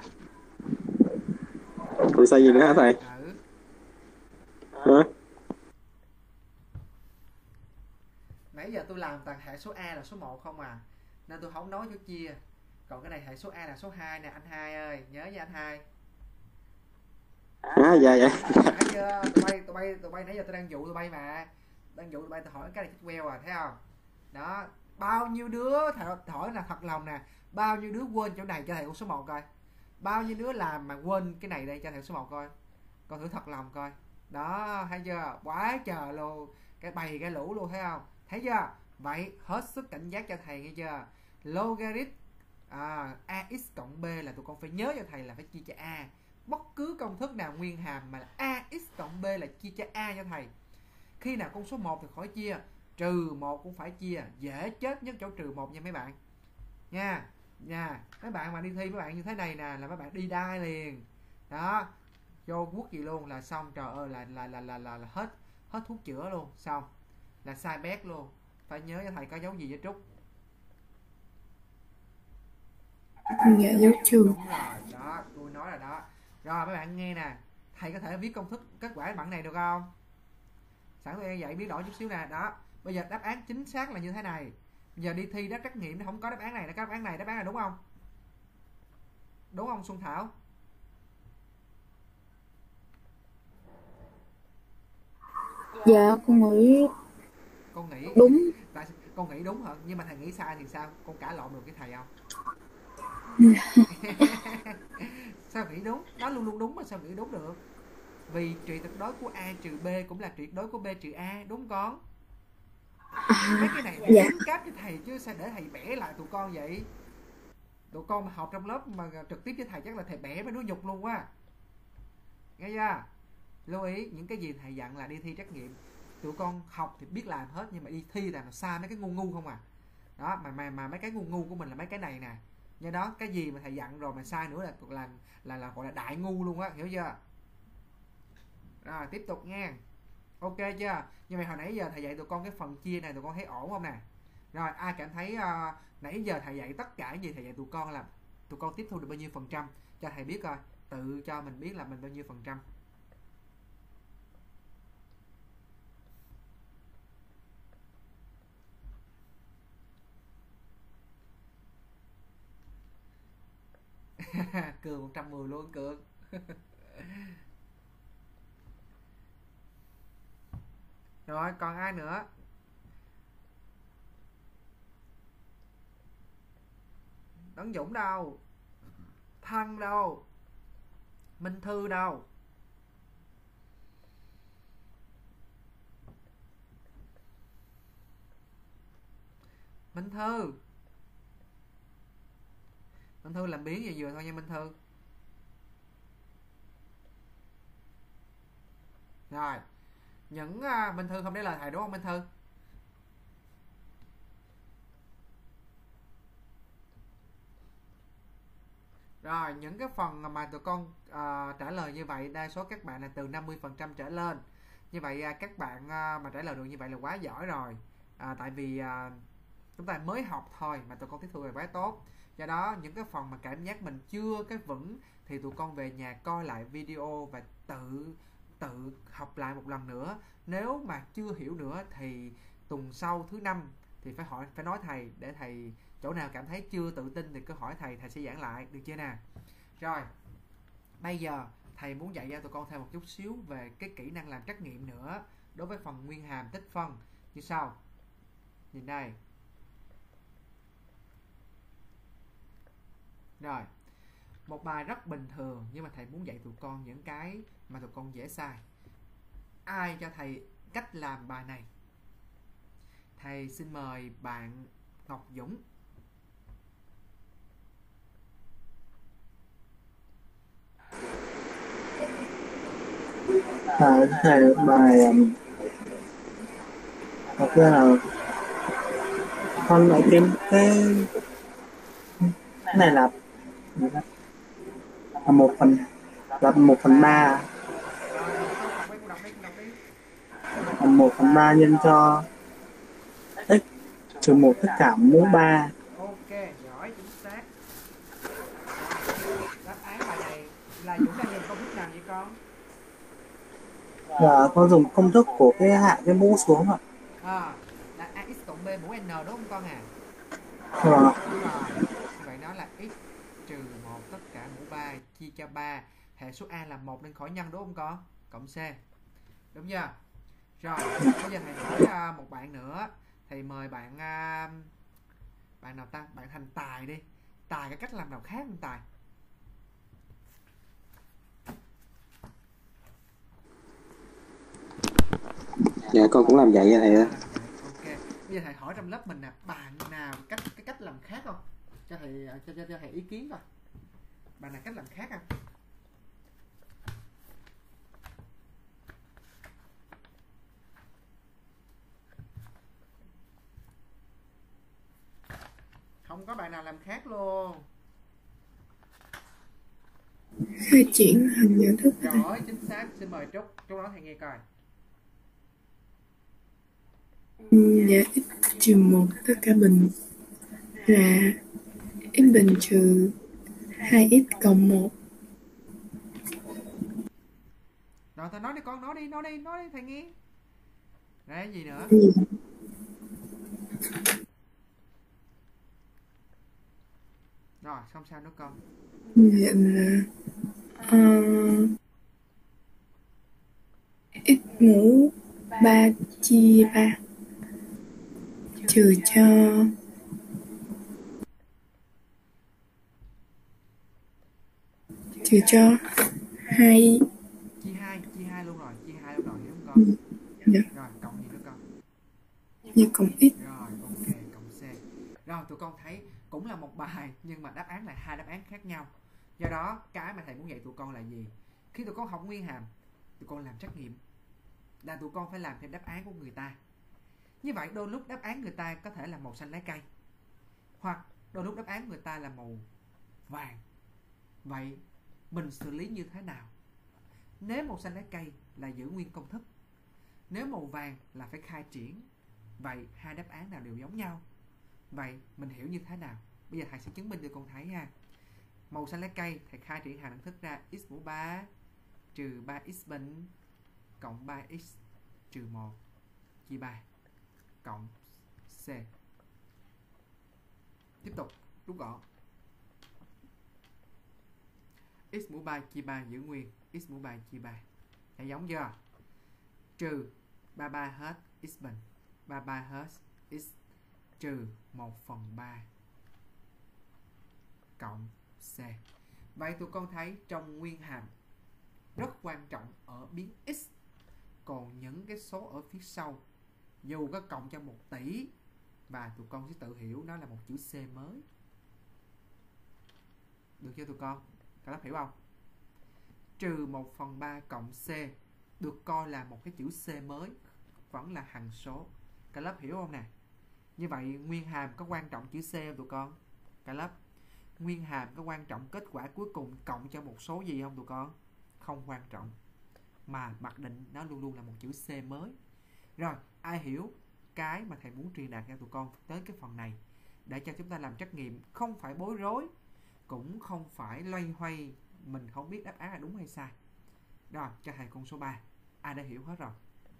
Tôi sai gì nữa hả thầy? Ừ. Hả? Nãy giờ tôi làm toàn hệ số A là số một không à, nên tôi không nói chỗ chia. Còn cái này hệ số A là số hai nè anh hai ơi, nhớ nha anh hai. À, dạ dạ. Thấy chưa? Tụi bay tụi bay tụi bay nãy giờ tôi đang dụ tụi bay mà. Đang dụ tụi bay, tôi hỏi cái này chết queo à, thấy không? Đó, bao nhiêu đứa thầy hỏi là thật lòng nè, bao nhiêu đứa quên chỗ này cho thầy con số một coi. Bao nhiêu đứa làm mà quên cái này đây cho thầy số một coi. Con thử thật lòng coi. Đó, thấy chưa? Quá trời luôn. Cái bầy cái lũ luôn, thấy không? Thấy chưa? Vậy hết sức cảnh giác cho thầy, nghe chưa? Logarit à, ax cộng b là tụi con phải nhớ cho thầy là phải chia cho a. Bất cứ công thức nào nguyên hàm mà là ax cộng b là chia cho a cho thầy. Khi nào con số một thì khỏi chia, trừ một cũng phải chia. Dễ chết nhất chỗ trừ một nha mấy bạn. Nha. Nha. Mấy bạn mà đi thi mấy bạn như thế này nè là mấy bạn đi đai liền. Đó. Vô quốc gì luôn là xong, trời ơi là là là là là, là hết hết thuốc chữa luôn, xong. Là sai bét luôn. Phải nhớ cho thầy có dấu gì với Trúc. Dạ dấu trừ. Đúng rồi, đó, tôi nói là đó. Rồi mấy bạn nghe nè, thầy có thể viết công thức kết quả bằng này được không? Sẵn tôi dạy biến đổi chút xíu nè, đó. Bây giờ đáp án chính xác là như thế này. Bây giờ đi thi đó trắc nghiệm nó không có đáp án này, nó có đáp án này, đáp án này đúng không? Đúng không Xuân Thảo? Dạ con nghĩ Con nghĩ đúng. tại con nghĩ đúng hả? Nhưng mà thầy nghĩ sai thì sao? Con cãi lộn được cái thầy không? Sao nghĩ đúng? Nó luôn luôn đúng mà sao nghĩ đúng được? Vì trị tuyệt đối của a trừ b cũng là trị đối của b trừ a, đúng không con? Mấy cái này Dạ. tính cáp cho thầy chứ sao để thầy bẻ lại tụi con vậy? Tụi con mà học trong lớp mà trực tiếp với thầy chắc là thầy bẻ mới đuối nhục luôn quá. Nghe chưa? Lưu ý những cái gì thầy dặn là đi thi trắc nghiệm, tụi con học thì biết làm hết nhưng mà đi thi là sai mấy cái ngu ngu không à. Đó, mà mà mà mấy cái ngu ngu của mình là mấy cái này nè. Do đó cái gì mà thầy dặn rồi mà sai nữa là là là, là gọi là đại ngu luôn á, hiểu chưa? Rồi tiếp tục nha. Ok chưa? Nhưng mà hồi nãy giờ thầy dạy tụi con cái phần chia này tụi con thấy ổn không nè? Rồi ai cảm thấy uh, nãy giờ thầy dạy tất cả gì thầy dạy tụi con là tụi con tiếp thu được bao nhiêu phần trăm, cho thầy biết coi, tự cho mình biết là mình bao nhiêu phần trăm. Cường một trăm mười luôn Cường. Rồi còn ai nữa? Tấn Dũng đâu? Thăng đâu? Minh Thư đâu? Minh Thư. Minh Thư làm biến gì vừa thôi nha Minh Thư. Rồi. Những uh, Minh Thư không để lời thầy đúng không Minh Thư? Rồi, những cái phần mà tụi con uh, trả lời như vậy, đa số các bạn là từ năm mươi phần trăm trở lên. Như vậy uh, các bạn uh, mà trả lời được như vậy là quá giỏi rồi. uh, Tại vì uh, chúng ta mới học thôi mà tụi con tiếp thu về quá tốt. Do đó những cái phần mà cảm giác mình chưa cái vững thì tụi con về nhà coi lại video và tự tự học lại một lần nữa. Nếu mà chưa hiểu nữa thì tuần sau thứ năm thì phải hỏi, phải nói thầy để thầy chỗ nào cảm thấy chưa tự tin thì cứ hỏi thầy, thầy sẽ giảng lại, được chưa nè? Rồi, bây giờ thầy muốn dạy cho tụi con thêm một chút xíu về cái kỹ năng làm trắc nghiệm nữa đối với phần nguyên hàm tích phân như sau. Nhìn đây. Rồi, một bài rất bình thường nhưng mà thầy muốn dạy tụi con những cái mà tụi con dễ sai. Ai cho thầy cách làm bài này? Thầy xin mời bạn Ngọc Dũng. À, thầy bài um, học ra là con lại tìm cái này là là một phần là một phần ba là một phần ba nhân cho x trừ một tất cả mũ ba. Ok, giỏi, chính xác. Đáp án bài này là Dũng đang dùng công thức nào vậy con? Và con dùng công thức của cái hạ cái mũ xuống ạ. À, là ax cộng b mũ n đúng không con à? Và Đúng rồi. Vậy nó là x trừ một tất cả mũ ba chia cho ba. Hệ số a là một nên khỏi nhân đúng không con? Cộng c. Đúng chưa? Rồi, bây giờ thầy hỏi uh, một bạn nữa. Thầy mời bạn uh, bạn nào ta? Bạn Thành Tài đi. Tài cái cách làm nào khác không Tài? Dạ con cũng làm vậy nha thầy ơi. Ok, bây giờ thầy hỏi trong lớp mình nè, bạn nào cách cái cách làm khác không? Cho thầy cho, cho, cho thầy ý kiến coi. Bạn nào cách làm khác không? Không có bạn nào làm khác luôn. khai triển hình nhận thức thầy. Giỏi, chính xác. Xin mời Trúc. Trúc nói thầy nghe coi. Dạ x trừ một tất cả bình là x bình trừ hai x cộng một. Rồi tao nói đi con, nói đi, nói đi, nói đi thầy nghe. Đấy, gì nữa? Ừ. Rồi, xong sao nữa con? Dạ là uh, x mũ ba chia ba trừ cho trừ cho hai. Chia hai, chia hai luôn rồi, chia hai luôn rồi, hiểu không con? Dạ. Rồi, cộng gì nữa con? Dạ cộng x. Rồi, ok, cộng C. Rồi, tụi con thấy cũng là một bài nhưng mà đáp án là hai đáp án khác nhau. Do đó, cái mà thầy muốn dạy tụi con là gì? Khi tụi con học nguyên hàm, tụi con làm trắc nghiệm là tụi con phải làm theo đáp án của người ta. Như vậy đôi lúc đáp án người ta có thể là màu xanh lá cây, hoặc đôi lúc đáp án người ta là màu vàng. Vậy mình xử lý như thế nào? Nếu màu xanh lá cây là giữ nguyên công thức, nếu màu vàng là phải khai triển. Vậy hai đáp án nào đều giống nhau. Vậy mình hiểu như thế nào? Bây giờ thầy sẽ chứng minh cho con thấy ha. Màu xanh lá cây thầy khai triển hàng đẳng thức ra x mũ ba trừ ba x bình cộng ba x trừ một chia ba cộng C. Tiếp tục rút gọn. X mũ ba chia ba giữ nguyên, x mũ ba chia ba. Thấy giống chưa? Trừ ba ba hết x bình, ba ba hết x trừ một phần ba cộng C. Vậy tụi con thấy trong nguyên hàm rất quan trọng ở biến x, còn những cái số ở phía sau dù có cộng cho một tỷ và tụi con sẽ tự hiểu nó là một chữ C mới. Được chưa tụi con? Cả lớp hiểu không? Trừ một phần ba cộng C được coi là một cái chữ C mới, vẫn là hằng số. Cả lớp hiểu không nè? Như vậy nguyên hàm có quan trọng chữ C không tụi con? Cả lớp, nguyên hàm có quan trọng kết quả cuối cùng cộng cho một số gì không tụi con? Không quan trọng, mà mặc định nó luôn luôn là một chữ C mới. Rồi, ai hiểu cái mà thầy muốn truyền đạt cho tụi con tới cái phần này, để cho chúng ta làm trắc nghiệm không phải bối rối, cũng không phải loay hoay mình không biết đáp án là đúng hay sai. Rồi, cho thầy con số ba. Ai đã hiểu hết rồi?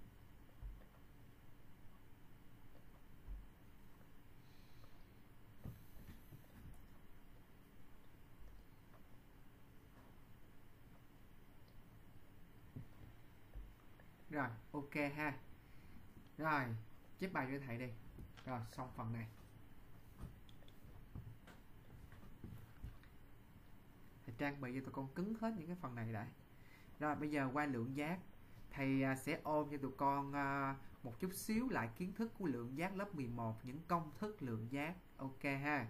Rồi, ok ha. Rồi, chép bài cho thầy đi. Rồi, xong phần này. Thầy trang bị cho tụi con cứng hết những cái phần này đã. Rồi, bây giờ qua lượng giác. Thầy sẽ ôn cho tụi con một chút xíu lại kiến thức của lượng giác lớp mười một, những công thức lượng giác. Ok ha.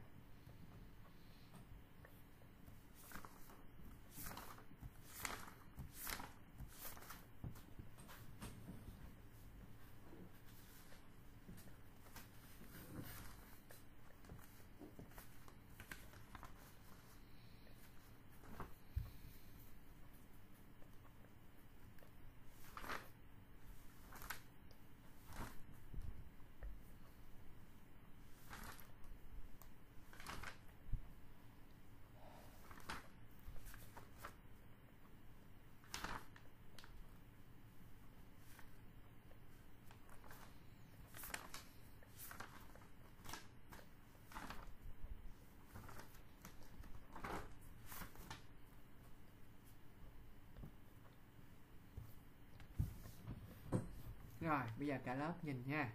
Rồi, bây giờ cả lớp nhìn nha.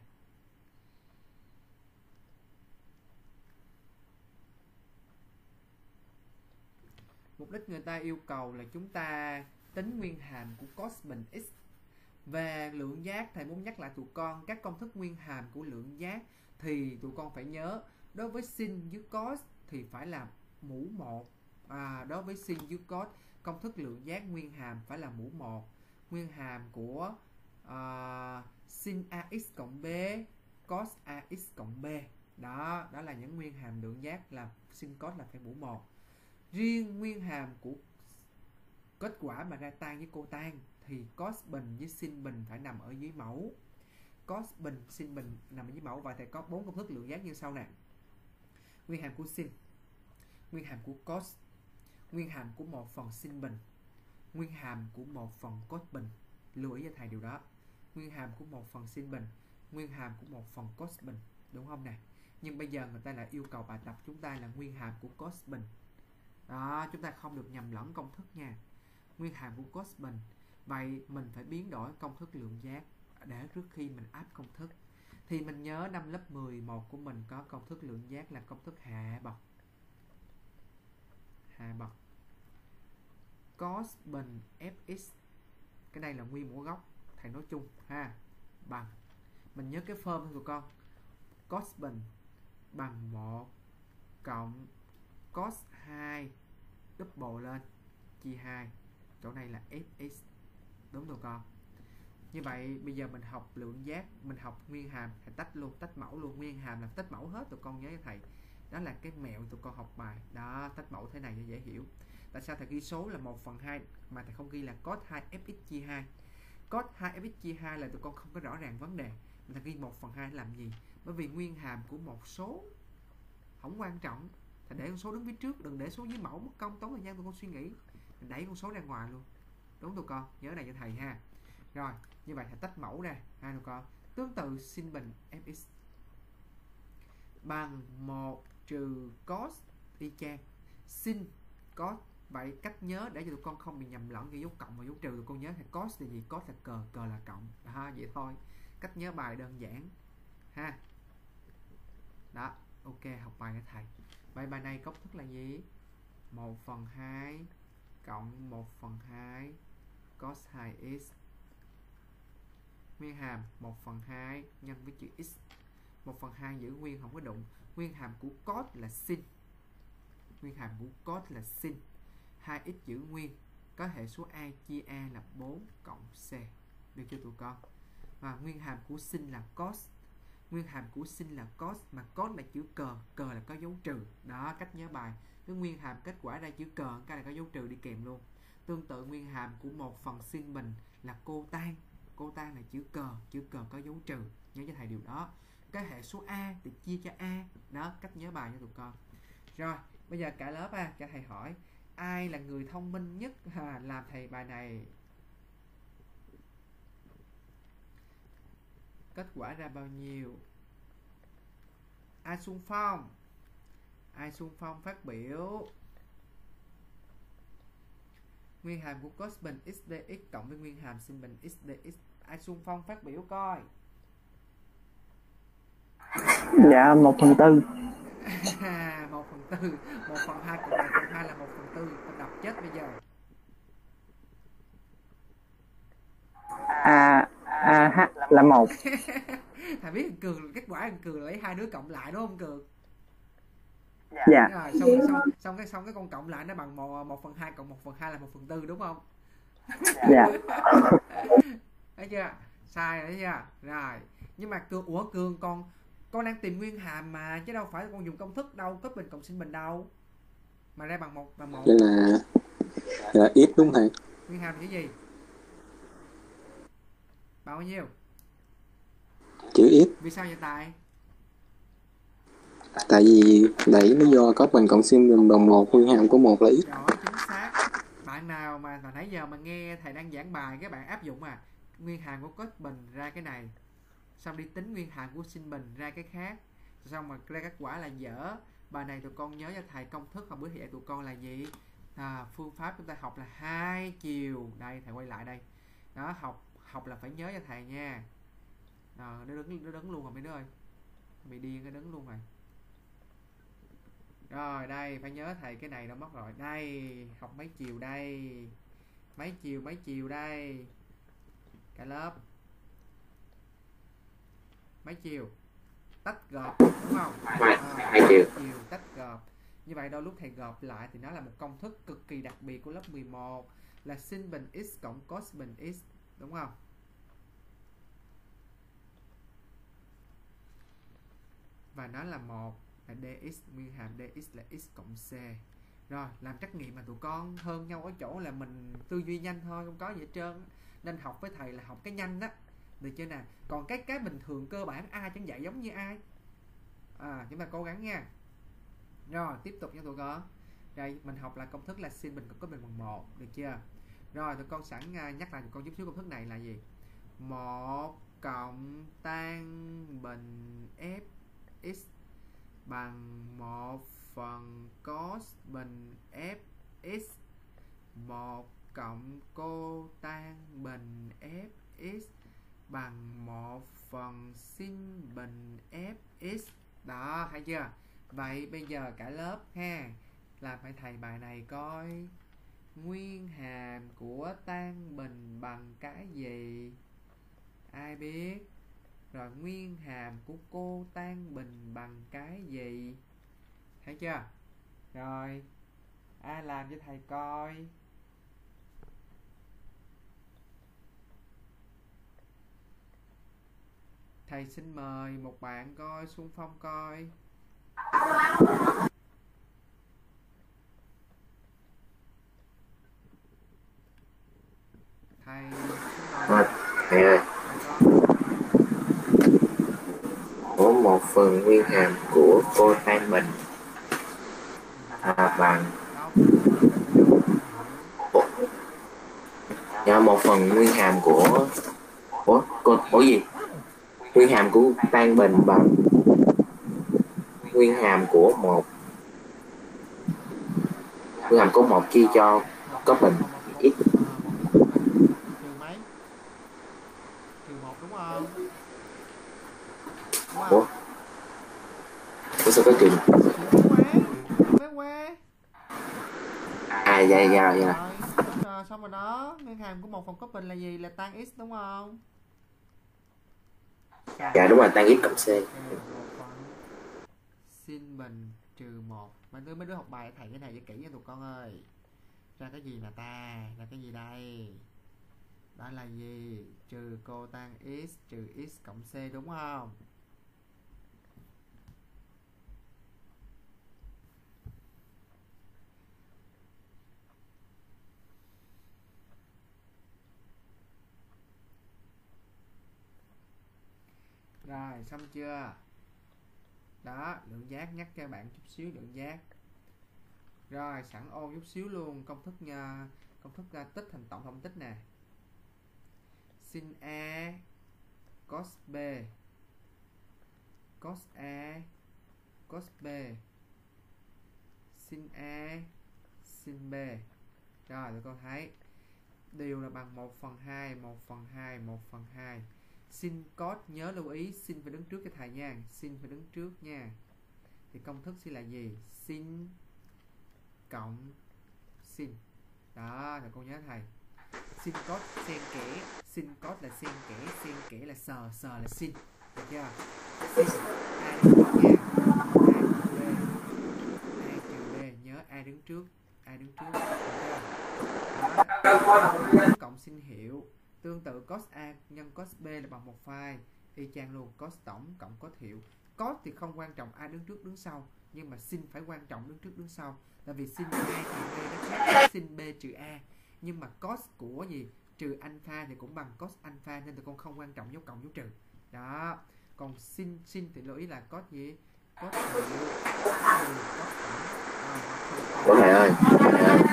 Mục đích người ta yêu cầu là chúng ta tính nguyên hàm của cos bình x. Về lượng giác, thầy muốn nhắc lại tụi con các công thức nguyên hàm của lượng giác thì tụi con phải nhớ. Đối với sin với cos thì phải là mũ một. À, đối với sin với cos, công thức lượng giác nguyên hàm phải là mũ một. Nguyên hàm của uh, sin ax cộng b, cos ax cộng b. Đó, đó là những nguyên hàm lượng giác là sin cos là phải mũ một. Riêng nguyên hàm của kết quả mà ra tan với cô tan thì cos bình với sin bình phải nằm ở dưới mẫu. Cos bình, sin bình nằm ở dưới mẫu, và thầy có bốn công thức lượng giác như sau nè. Nguyên hàm của sin, nguyên hàm của cos, nguyên hàm của một phần sin bình, nguyên hàm của một phần cos bình. Lưu ý cho thầy điều đó. Nguyên hàm của một phần sin bình, nguyên hàm của một phần cos bình, đúng không nè? Nhưng bây giờ người ta lại yêu cầu bài tập chúng ta là nguyên hàm của cos bình. Đó, chúng ta không được nhầm lẫn công thức nha. Nguyên hàm của cos bình. Vậy mình phải biến đổi công thức lượng giác để trước khi mình áp công thức. Thì mình nhớ năm lớp mười một của mình có công thức lượng giác là công thức hạ bậc. Hạ bậc. Cos bình fx. Cái này là nguyên mẫu gốc, thầy nói chung ha. Bằng. Mình nhớ cái form thôi tụi con. Cos bình bằng một cộng cos hai double lên chia hai. Chỗ này là fx. Đúng tụi con. Như vậy bây giờ mình học lượng giác, mình học nguyên hàm, thầy tách luôn, tách mẫu luôn. Nguyên hàm là tách mẫu hết tụi con nhớ thầy. Đó là cái mẹo tụi con học bài. Đó, tách mẫu thế này cho dễ hiểu. Tại sao thầy ghi số là một phần hai mà thầy không ghi là cos hai fx chia hai? Cos hai fx chia hai là tụi con không có rõ ràng vấn đề. Mình thầy ghi một phần hai làm gì? Bởi vì nguyên hàm của một số không quan trọng. Thầy để con số đứng phía trước, đừng để số dưới mẫu, mất công tốn thời gian tụi con suy nghĩ. Mình đẩy con số ra ngoài luôn. Đúng tụi con, nhớ này cho thầy ha. Rồi, như vậy thầy tách mẫu ra ha tụi con. Tương tự sin bình fx bằng một trừ cos y chang sin cos. Vậy cách nhớ để cho tụi con không bị nhầm lẫn cái dấu cộng và dấu trừ, tụi con nhớ thầy cos là gì? Cos là cờ, cờ là cộng. Đó, vậy thôi. Cách nhớ bài đơn giản ha. Đó, ok, học bài cho thầy. Vậy bài này công thức là gì? một phần hai cộng một phần hai cos hai x. Nguyên hàm một phần hai nhân với chữ x. một phần hai giữ nguyên không có đụng. Nguyên hàm của cos là sin. Nguyên hàm của cos là sin. hai x giữ nguyên. Có hệ số a chia a là bốn cộng c. Được chưa tụi con? Và nguyên hàm của sin là cos. Nguyên hàm của sin là cos, mà cos là chữ cờ, cờ là có dấu trừ. Đó, cách nhớ bài. Cái nguyên hàm kết quả ra chữ cờ, cái này có dấu trừ đi kèm luôn. Tương tự nguyên hàm của một phần sin bình là cô tan. Cô tan là chữ cờ, chữ cờ có dấu trừ. Nhớ cho thầy điều đó. Cái hệ số a thì chia cho a. Đó, cách nhớ bài cho tụi con. Rồi, bây giờ cả lớp à, cho thầy hỏi ai là người thông minh nhất à, làm thầy bài này? Kết quả ra bao nhiêu? Ai Xuân Phong? Ai Xuân Phong phát biểu. Nguyên hàm của cos bình x dx cộng với nguyên hàm sin bình x dx. Ai Xuân Phong phát biểu coi. Dạ một phần tư. một phần tư. một phần hai cộng một phần hai là một phần tư. Con đọc chết bây giờ. À, à h là một. Thầy biết Cường kết quả Cường lấy hai đứa cộng lại đúng không Cường? Dạ. Rồi, xong, xong, xong cái xong cái con cộng lại nó bằng một, một phần hai cộng một phần hai là một phần tư đúng không? Dạ. Thấy chưa? Sai rồi, thấy chưa? Rồi. Nhưng mà Cường, ủa Cường con con đang tìm nguyên hàm mà chứ đâu phải con dùng công thức đâu, cos bình cộng sin bình đâu. Mà ra bằng một bằng một. Đây là là x đúng không thầy? Nguyên hàm là cái gì? Bao nhiêu? Chữ x. Vì sao vậy Tài? Tại vì đấy lý do cos bình cộng sin bình bằng một, nguyên hàm của một là x. Đó, chính xác. Bạn nào mà hồi nãy giờ mà nghe thầy đang giảng bài các bạn áp dụng à, nguyên hàm của cos bình ra cái này, xong đi tính nguyên hàm của sin bình ra cái khác, xong mà ra kết quả là dở. Bài này tụi con nhớ cho thầy công thức hôm bữa thì dạy tụi con là gì? À, phương pháp chúng ta học là hai chiều. Đây thầy quay lại đây. Đó, học học là phải nhớ cho thầy nha. À, nó đứng nó đứng luôn rồi mấy đứa ơi. Bị điên nó đứng luôn rồi. Rồi đây phải nhớ thầy cái này nó mất rồi. Đây, học mấy chiều đây. Mấy chiều mấy chiều đây. Cả lớp. Mấy chiều? Tách gộp đúng không? Hai, À, hai chiều. chiều tách gộp. Như vậy đôi lúc thầy gộp lại thì nó là một công thức cực kỳ đặc biệt của lớp mười một là sin bình x cộng cos bình x, đúng không? Và nó là một là dx, nguyên hàm dx là x cộng c. Rồi, làm trắc nghiệm mà tụi con hơn nhau ở chỗ là mình tư duy nhanh thôi, không có gì hết trơn. Nên học với thầy là học cái nhanh đó. Được chưa nè? Còn cái cái bình thường cơ bản ai chẳng dạy giống như ai. À, chúng ta cố gắng nha. Rồi, tiếp tục nha tụi con. Đây, mình học là công thức là sin bình cộng cos bình bằng một, được chưa? Rồi, tụi con sẵn uh, nhắc lại tụi con chút xíu công thức này là gì? một cộng tan bình fx bằng một phần cos bình fx, một cộng cô tan bình fx bằng một phần sin bình fx. Đó, thấy chưa? Vậy bây giờ cả lớp ha, làm phải thầy bài này coi. Nguyên hàm của tan bình bằng cái gì? Ai biết? Rồi nguyên hàm của cô tan bình bằng cái gì? Thấy chưa? Rồi, ai làm cho thầy coi. Thầy xin mời một bạn coi, Xuân Phong coi. Thầy Rồi, thầy ơi, có một phần nguyên hàm của cô tan bình à, bằng Dạ, một phần nguyên hàm của Ủa, cô, ủa gì? Nguyên hàm của tan bình bằng nguyên hàm của một Nguyên hàm của một chia cho cos bình x. trừ mấy? Trừ một đúng không? Đúng không? Ủa? Ủa sao có trừ? Trừ quá, quá quá. dạ dạ dạ dạ Rồi, rồi xong rồi đó. Nguyên hàm của một phần cos bình là gì? Là tan x đúng không? dạ đúng rồi, tan x cộng c. Ok, một phần sin bình trừ một. Mấy đứa mấy đứa học bài thầy cái này cho kỹ nha tụi con ơi. Ra cái gì là ta? Ra cái gì đây? Đó là gì? Trừ cô tan x trừ x cộng c đúng không? Rồi xong chưa? Đó, lượng giác nhắc cho bạn chút xíu lượng giác. Rồi sẵn ôn chút xíu luôn công thức nha, công thức ra tích thành tổng thông tích nè. Sin A cos B cos A cos B sin A sin B. Rồi tụi con thấy đều là bằng một phần hai, một phần hai, một phần hai. Sin cos nhớ lưu ý sin phải đứng trước cái thầy nha, sin phải đứng trước nha. Thì công thức sẽ là gì? Sin cộng sin. Đó thì cô nhớ thầy. Sin cos xen kẽ, sin cos là xen kẽ, xen kẽ là sờ, sờ là sin. Được chưa? Sin A đứng trước nha. A trừ B, A trừ B, nhớ A đứng trước, A đứng trước. Được chưa? Đó. Cộng sin hiệu. Tương tự cos A nhân cos B là bằng một phẩy, y chang luôn. Cos tổng cộng cos hiệu. Cos thì không quan trọng A đứng trước đứng sau, nhưng mà sin phải quan trọng đứng trước đứng sau. Tại vì sin A trừ B nó khác sin B trừ A. Nhưng mà cos của gì? Trừ alpha thì cũng bằng cos alpha, nên tụi con không quan trọng dấu cộng dấu trừ. Đó. Còn sin sin thì lưu ý là cos gì? Cos hiệu trừ cos tổng. Ủa thầy ơi, thầy ơi,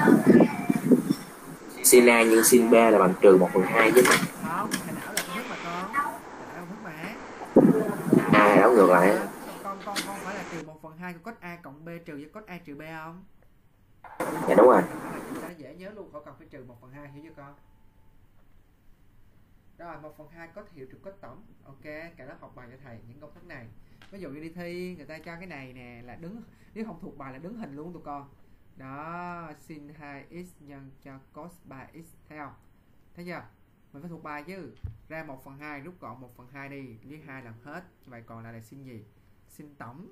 sin A nhân sin B là bằng trừ một phần hai chứ. Không, thầy đảo là công thức mà con. Thầy đảo công thức mà. À, đảo ngược lại. À, con con con phải là trừ một phần hai của cos A cộng B trừ với cos A trừ B không? Dạ đúng rồi. Chúng ta dễ nhớ luôn, khỏi cần phải trừ một phần hai, hiểu chưa con? Rồi một phần hai cos hiệu trừ cos tổng. Ok, cả lớp học bài cho thầy những công thức này. Ví dụ như đi thi người ta cho cái này nè là đứng, nếu không thuộc bài là đứng hình luôn tụi con. Đó, sin hai x nhân cho cos ba x, thấy không? Thấy chưa? Mình phải thuộc bài chứ. Ra một phần hai, rút gọn một phần hai đi, lấy hai làm hết. Như vậy còn lại là sin gì? Sin tổng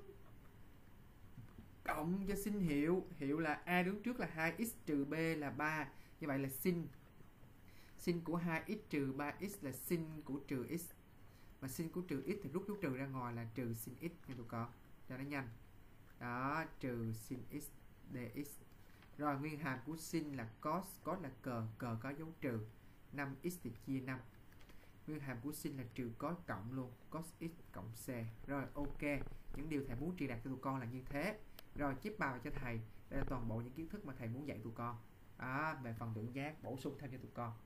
cộng cho sin hiệu, hiệu là A đứng trước là hai x trừ B là ba. Như vậy là sin sin của hai x trừ ba x là sin của trừ x. Mà sin của trừ x thì rút dấu trừ ra ngoài là trừ sin x nha tụi con, cho nó nhanh. Đó, trừ sin x dx. Rồi nguyên hàm của sin là cos, cos là cờ, cờ có dấu trừ. năm x thì chia năm. Nguyên hàm của sin là trừ cos cộng luôn, cos x cộng c. Rồi ok, những điều thầy muốn truyền đạt cho tụi con là như thế. Rồi chép bài cho thầy. Đây là toàn bộ những kiến thức mà thầy muốn dạy tụi con. Đó, về phần lượng giác bổ sung thêm cho tụi con.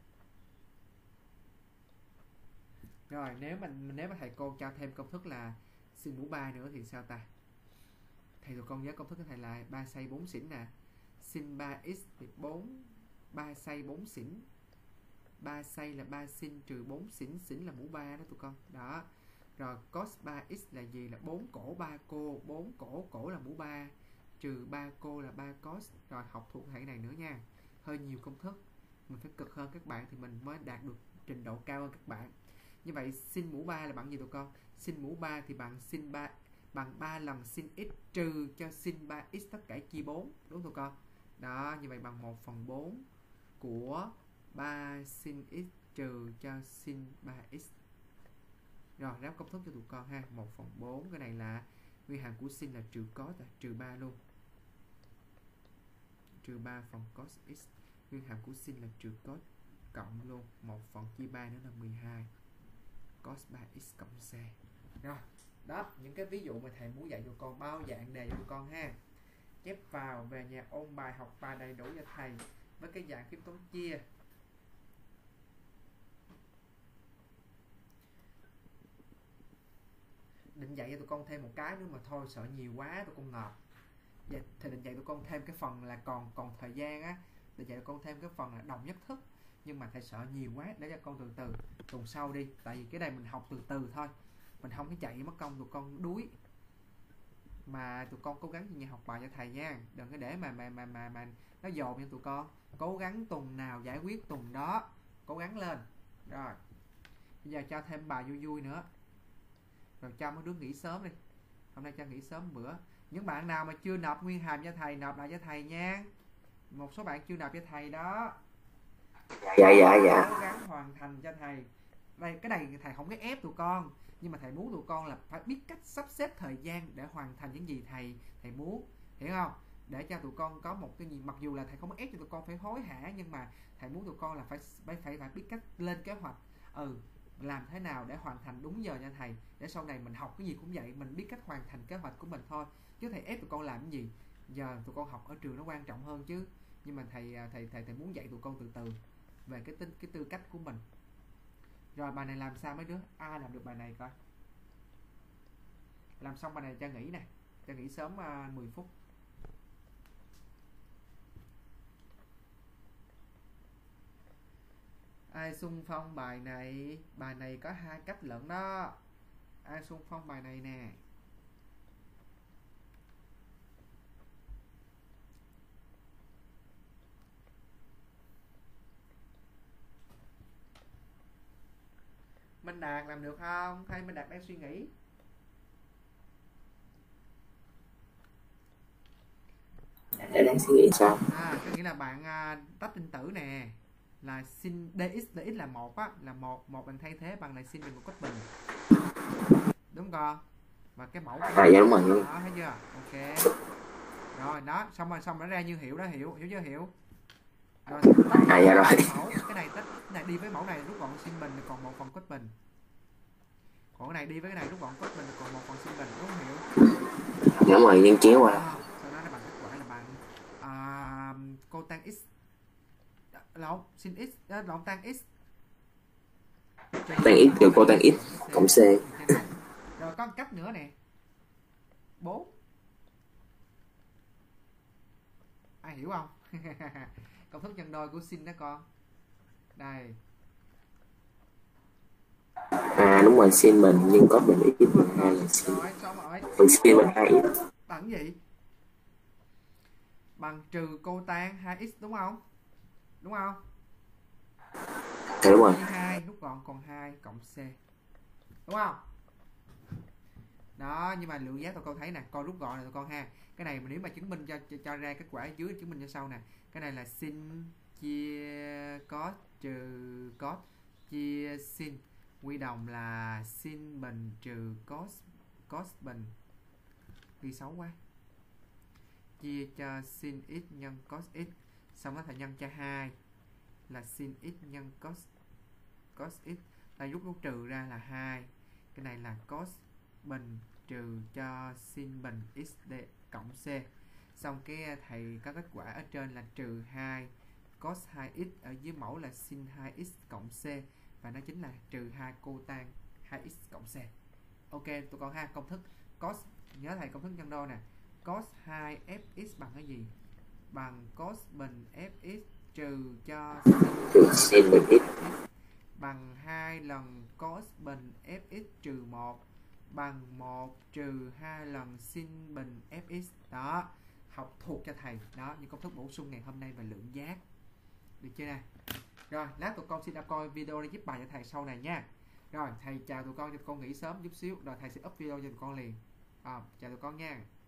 Rồi nếu mình nếu mà thầy cô cho thêm công thức là sin mũ ba nữa thì sao ta? Thầy tụi con nhớ công thức của thầy là ba xây bốn xỉn nè. Sin ba x thì bốn, ba xây bốn xỉn. ba xây là ba sin trừ bốn xỉn, xỉn là mũ ba đó tụi con. Đó. Rồi cos ba x là gì? Là bốn cổ ba cô, bốn cổ, cổ là mũ ba, trừ ba cô là ba cos. Rồi học thuộc thầy này nữa nha. Hơi nhiều công thức, mình phải cực hơn các bạn thì mình mới đạt được trình độ cao hơn các bạn. Như vậy sin mũ ba là bằng gì tụi con? Sin mũ ba thì bằng sin ba, bằng ba lần sin x trừ cho sin ba x tất cả chia bốn, đúng tụi con? Đó, như vậy bằng một phần bốn của ba sin x trừ cho sin ba x. Rồi đáp công thức cho tụi con ha. một phần bốn, cái này là nguyên hàm của sin là trừ cos, là trừ ba luôn. Trừ ba phần cos x. Nguyên hàm của sin là trừ cos cộng luôn, một phần chia ba nữa là mười hai. Cos ba x cộng c. Rồi, đó, những cái ví dụ mà thầy muốn dạy cho con, bao dạng đề cho tụi con ha. Chép vào về nhà ôn bài, học bài đầy đủ cho thầy với cái dạng phím toán chia. Định dạy cho tụi con thêm một cái nữa mà thôi sợ nhiều quá tụi con ngợp. Vậy thì định dạy tụi con thêm cái phần là còn còn thời gian á, định dạy tụi con thêm cái phần là đồng nhất thức. Nhưng mà thầy sợ nhiều quá, để cho con từ từ tuần sau đi. Tại vì cái này mình học từ từ thôi, mình không có chạy mất công tụi con đuối. Mà tụi con cố gắng về nhà học bài cho thầy nha, đừng có để mà mà mà mà, mà nó dồn cho tụi con. Cố gắng tuần nào giải quyết tuần đó, cố gắng lên. Rồi bây giờ cho thêm bài vui vui nữa, rồi cho mấy đứa nghỉ sớm đi. Hôm nay cho nghỉ sớm bữa. Những bạn nào mà chưa nộp nguyên hàm cho thầy, nộp lại cho thầy nha. Một số bạn chưa nộp cho thầy đó. Dạ dạ dạ. Cố gắng hoàn thành cho thầy. Đây, cái này thầy không có ép tụi con, nhưng mà thầy muốn tụi con là phải biết cách sắp xếp thời gian để hoàn thành những gì thầy thầy muốn, hiểu không? Để cho tụi con có một cái gì, mặc dù là thầy không ép cho tụi con phải hối hả, nhưng mà thầy muốn tụi con là phải phải phải, phải biết cách lên kế hoạch. Ừ, làm thế nào để hoàn thành đúng giờ cho thầy, để sau này mình học cái gì cũng vậy, mình biết cách hoàn thành kế hoạch của mình thôi. Chứ thầy ép tụi con làm cái gì? Giờ tụi con học ở trường nó quan trọng hơn chứ. Nhưng mà thầy thầy thầy thầy muốn dạy tụi con từ từ về cái tính cái tư cách của mình. Rồi bài này làm sao mấy đứa? Ai làm được bài này coi? Làm xong bài này cho nghỉ nè, cho nghỉ sớm uh, mười phút. Ai xung phong bài này? Bài này có hai cách lận đó. Ai xung phong bài này nè? Minh Đạt làm được không? Hay Minh Đạt đang suy nghĩ? Để đang suy nghĩ sao? À, có nghĩa là bạn uh, tách tinh tử nè, là sin dx dx là một á, là một một bằng thay thế bằng là sin bình một cách bình, đúng không? Và cái mẫu À dạ đúng rồi. đó, thấy chưa? Ok. Rồi đó, xong rồi xong nó ra như hiểu đó, hiểu hiểu chưa hiểu? Rồi À dạ rồi. mẫu, cái này tách cái này đi với mẫu này rút gọn sin bình còn một phần cốt bình. Còn cái này đi với cái này rút gọn cốt bình còn một phần sin bình, đúng không hiểu? Dạ đúng rồi, nhân chéo qua. À, sau đó nó bằng kết quả là bằng à, cô tan x lộn sin x à, lộn tan x Tan x trừ cô tan x cộng c. Rồi có một cách nữa nè, bốn. Ai hiểu không? Công thức nhân đôi của sin đó con. Đây. À đúng rồi, sin bình nhưng có bình x bình hai là sin. Rồi xong rồi. Bình sin bình hai x. Bằng gì? Bằng trừ cô tan hai x đúng không? Đúng không? Dạ đúng rồi. hai rút gọn còn hai cộng c. Đúng không? Đó, nhưng mà lượng giác tụi con thấy nè, con rút gọn này tụi con ha. Cái này mà nếu mà chứng minh cho, cho cho ra kết quả dưới, chứng minh cho sau nè. Cái này là sin chia cos trừ cos chia sin, quy đồng là sin bình trừ cos cos bình. Ghi xấu quá. Chia cho sin x nhân cos x, xong nó thành nhân cho hai là sin x nhân cos cos x. Ta rút rút trừ ra là hai. Cái này là cos bình trừ cho sin bình x d cộng c. Xong cái thầy có kết quả ở trên là trừ hai cos hai x, ở dưới mẫu là sin hai x cộng c, và nó chính là trừ hai cotan hai x cộng c. Ok tụi con ha, công thức cos, nhớ thầy công thức nhân đôi nè. Cos hai fx bằng cái gì? Bằng cos bình fx trừ cho sin bình x bằng hai lần cos bình fx trừ một, bằng một trừ hai lần sin bình fx. Đó, học thuộc cho thầy. Đó, những công thức bổ sung ngày hôm nay về lượng giác. Được chưa nè? Rồi, lát tụi con xin đã coi video để giúp bài cho thầy sau này nha. Rồi, thầy chào tụi con, cho tụi con nghỉ sớm chút xíu, rồi thầy sẽ up video cho tụi con liền. À, chào tụi con nha.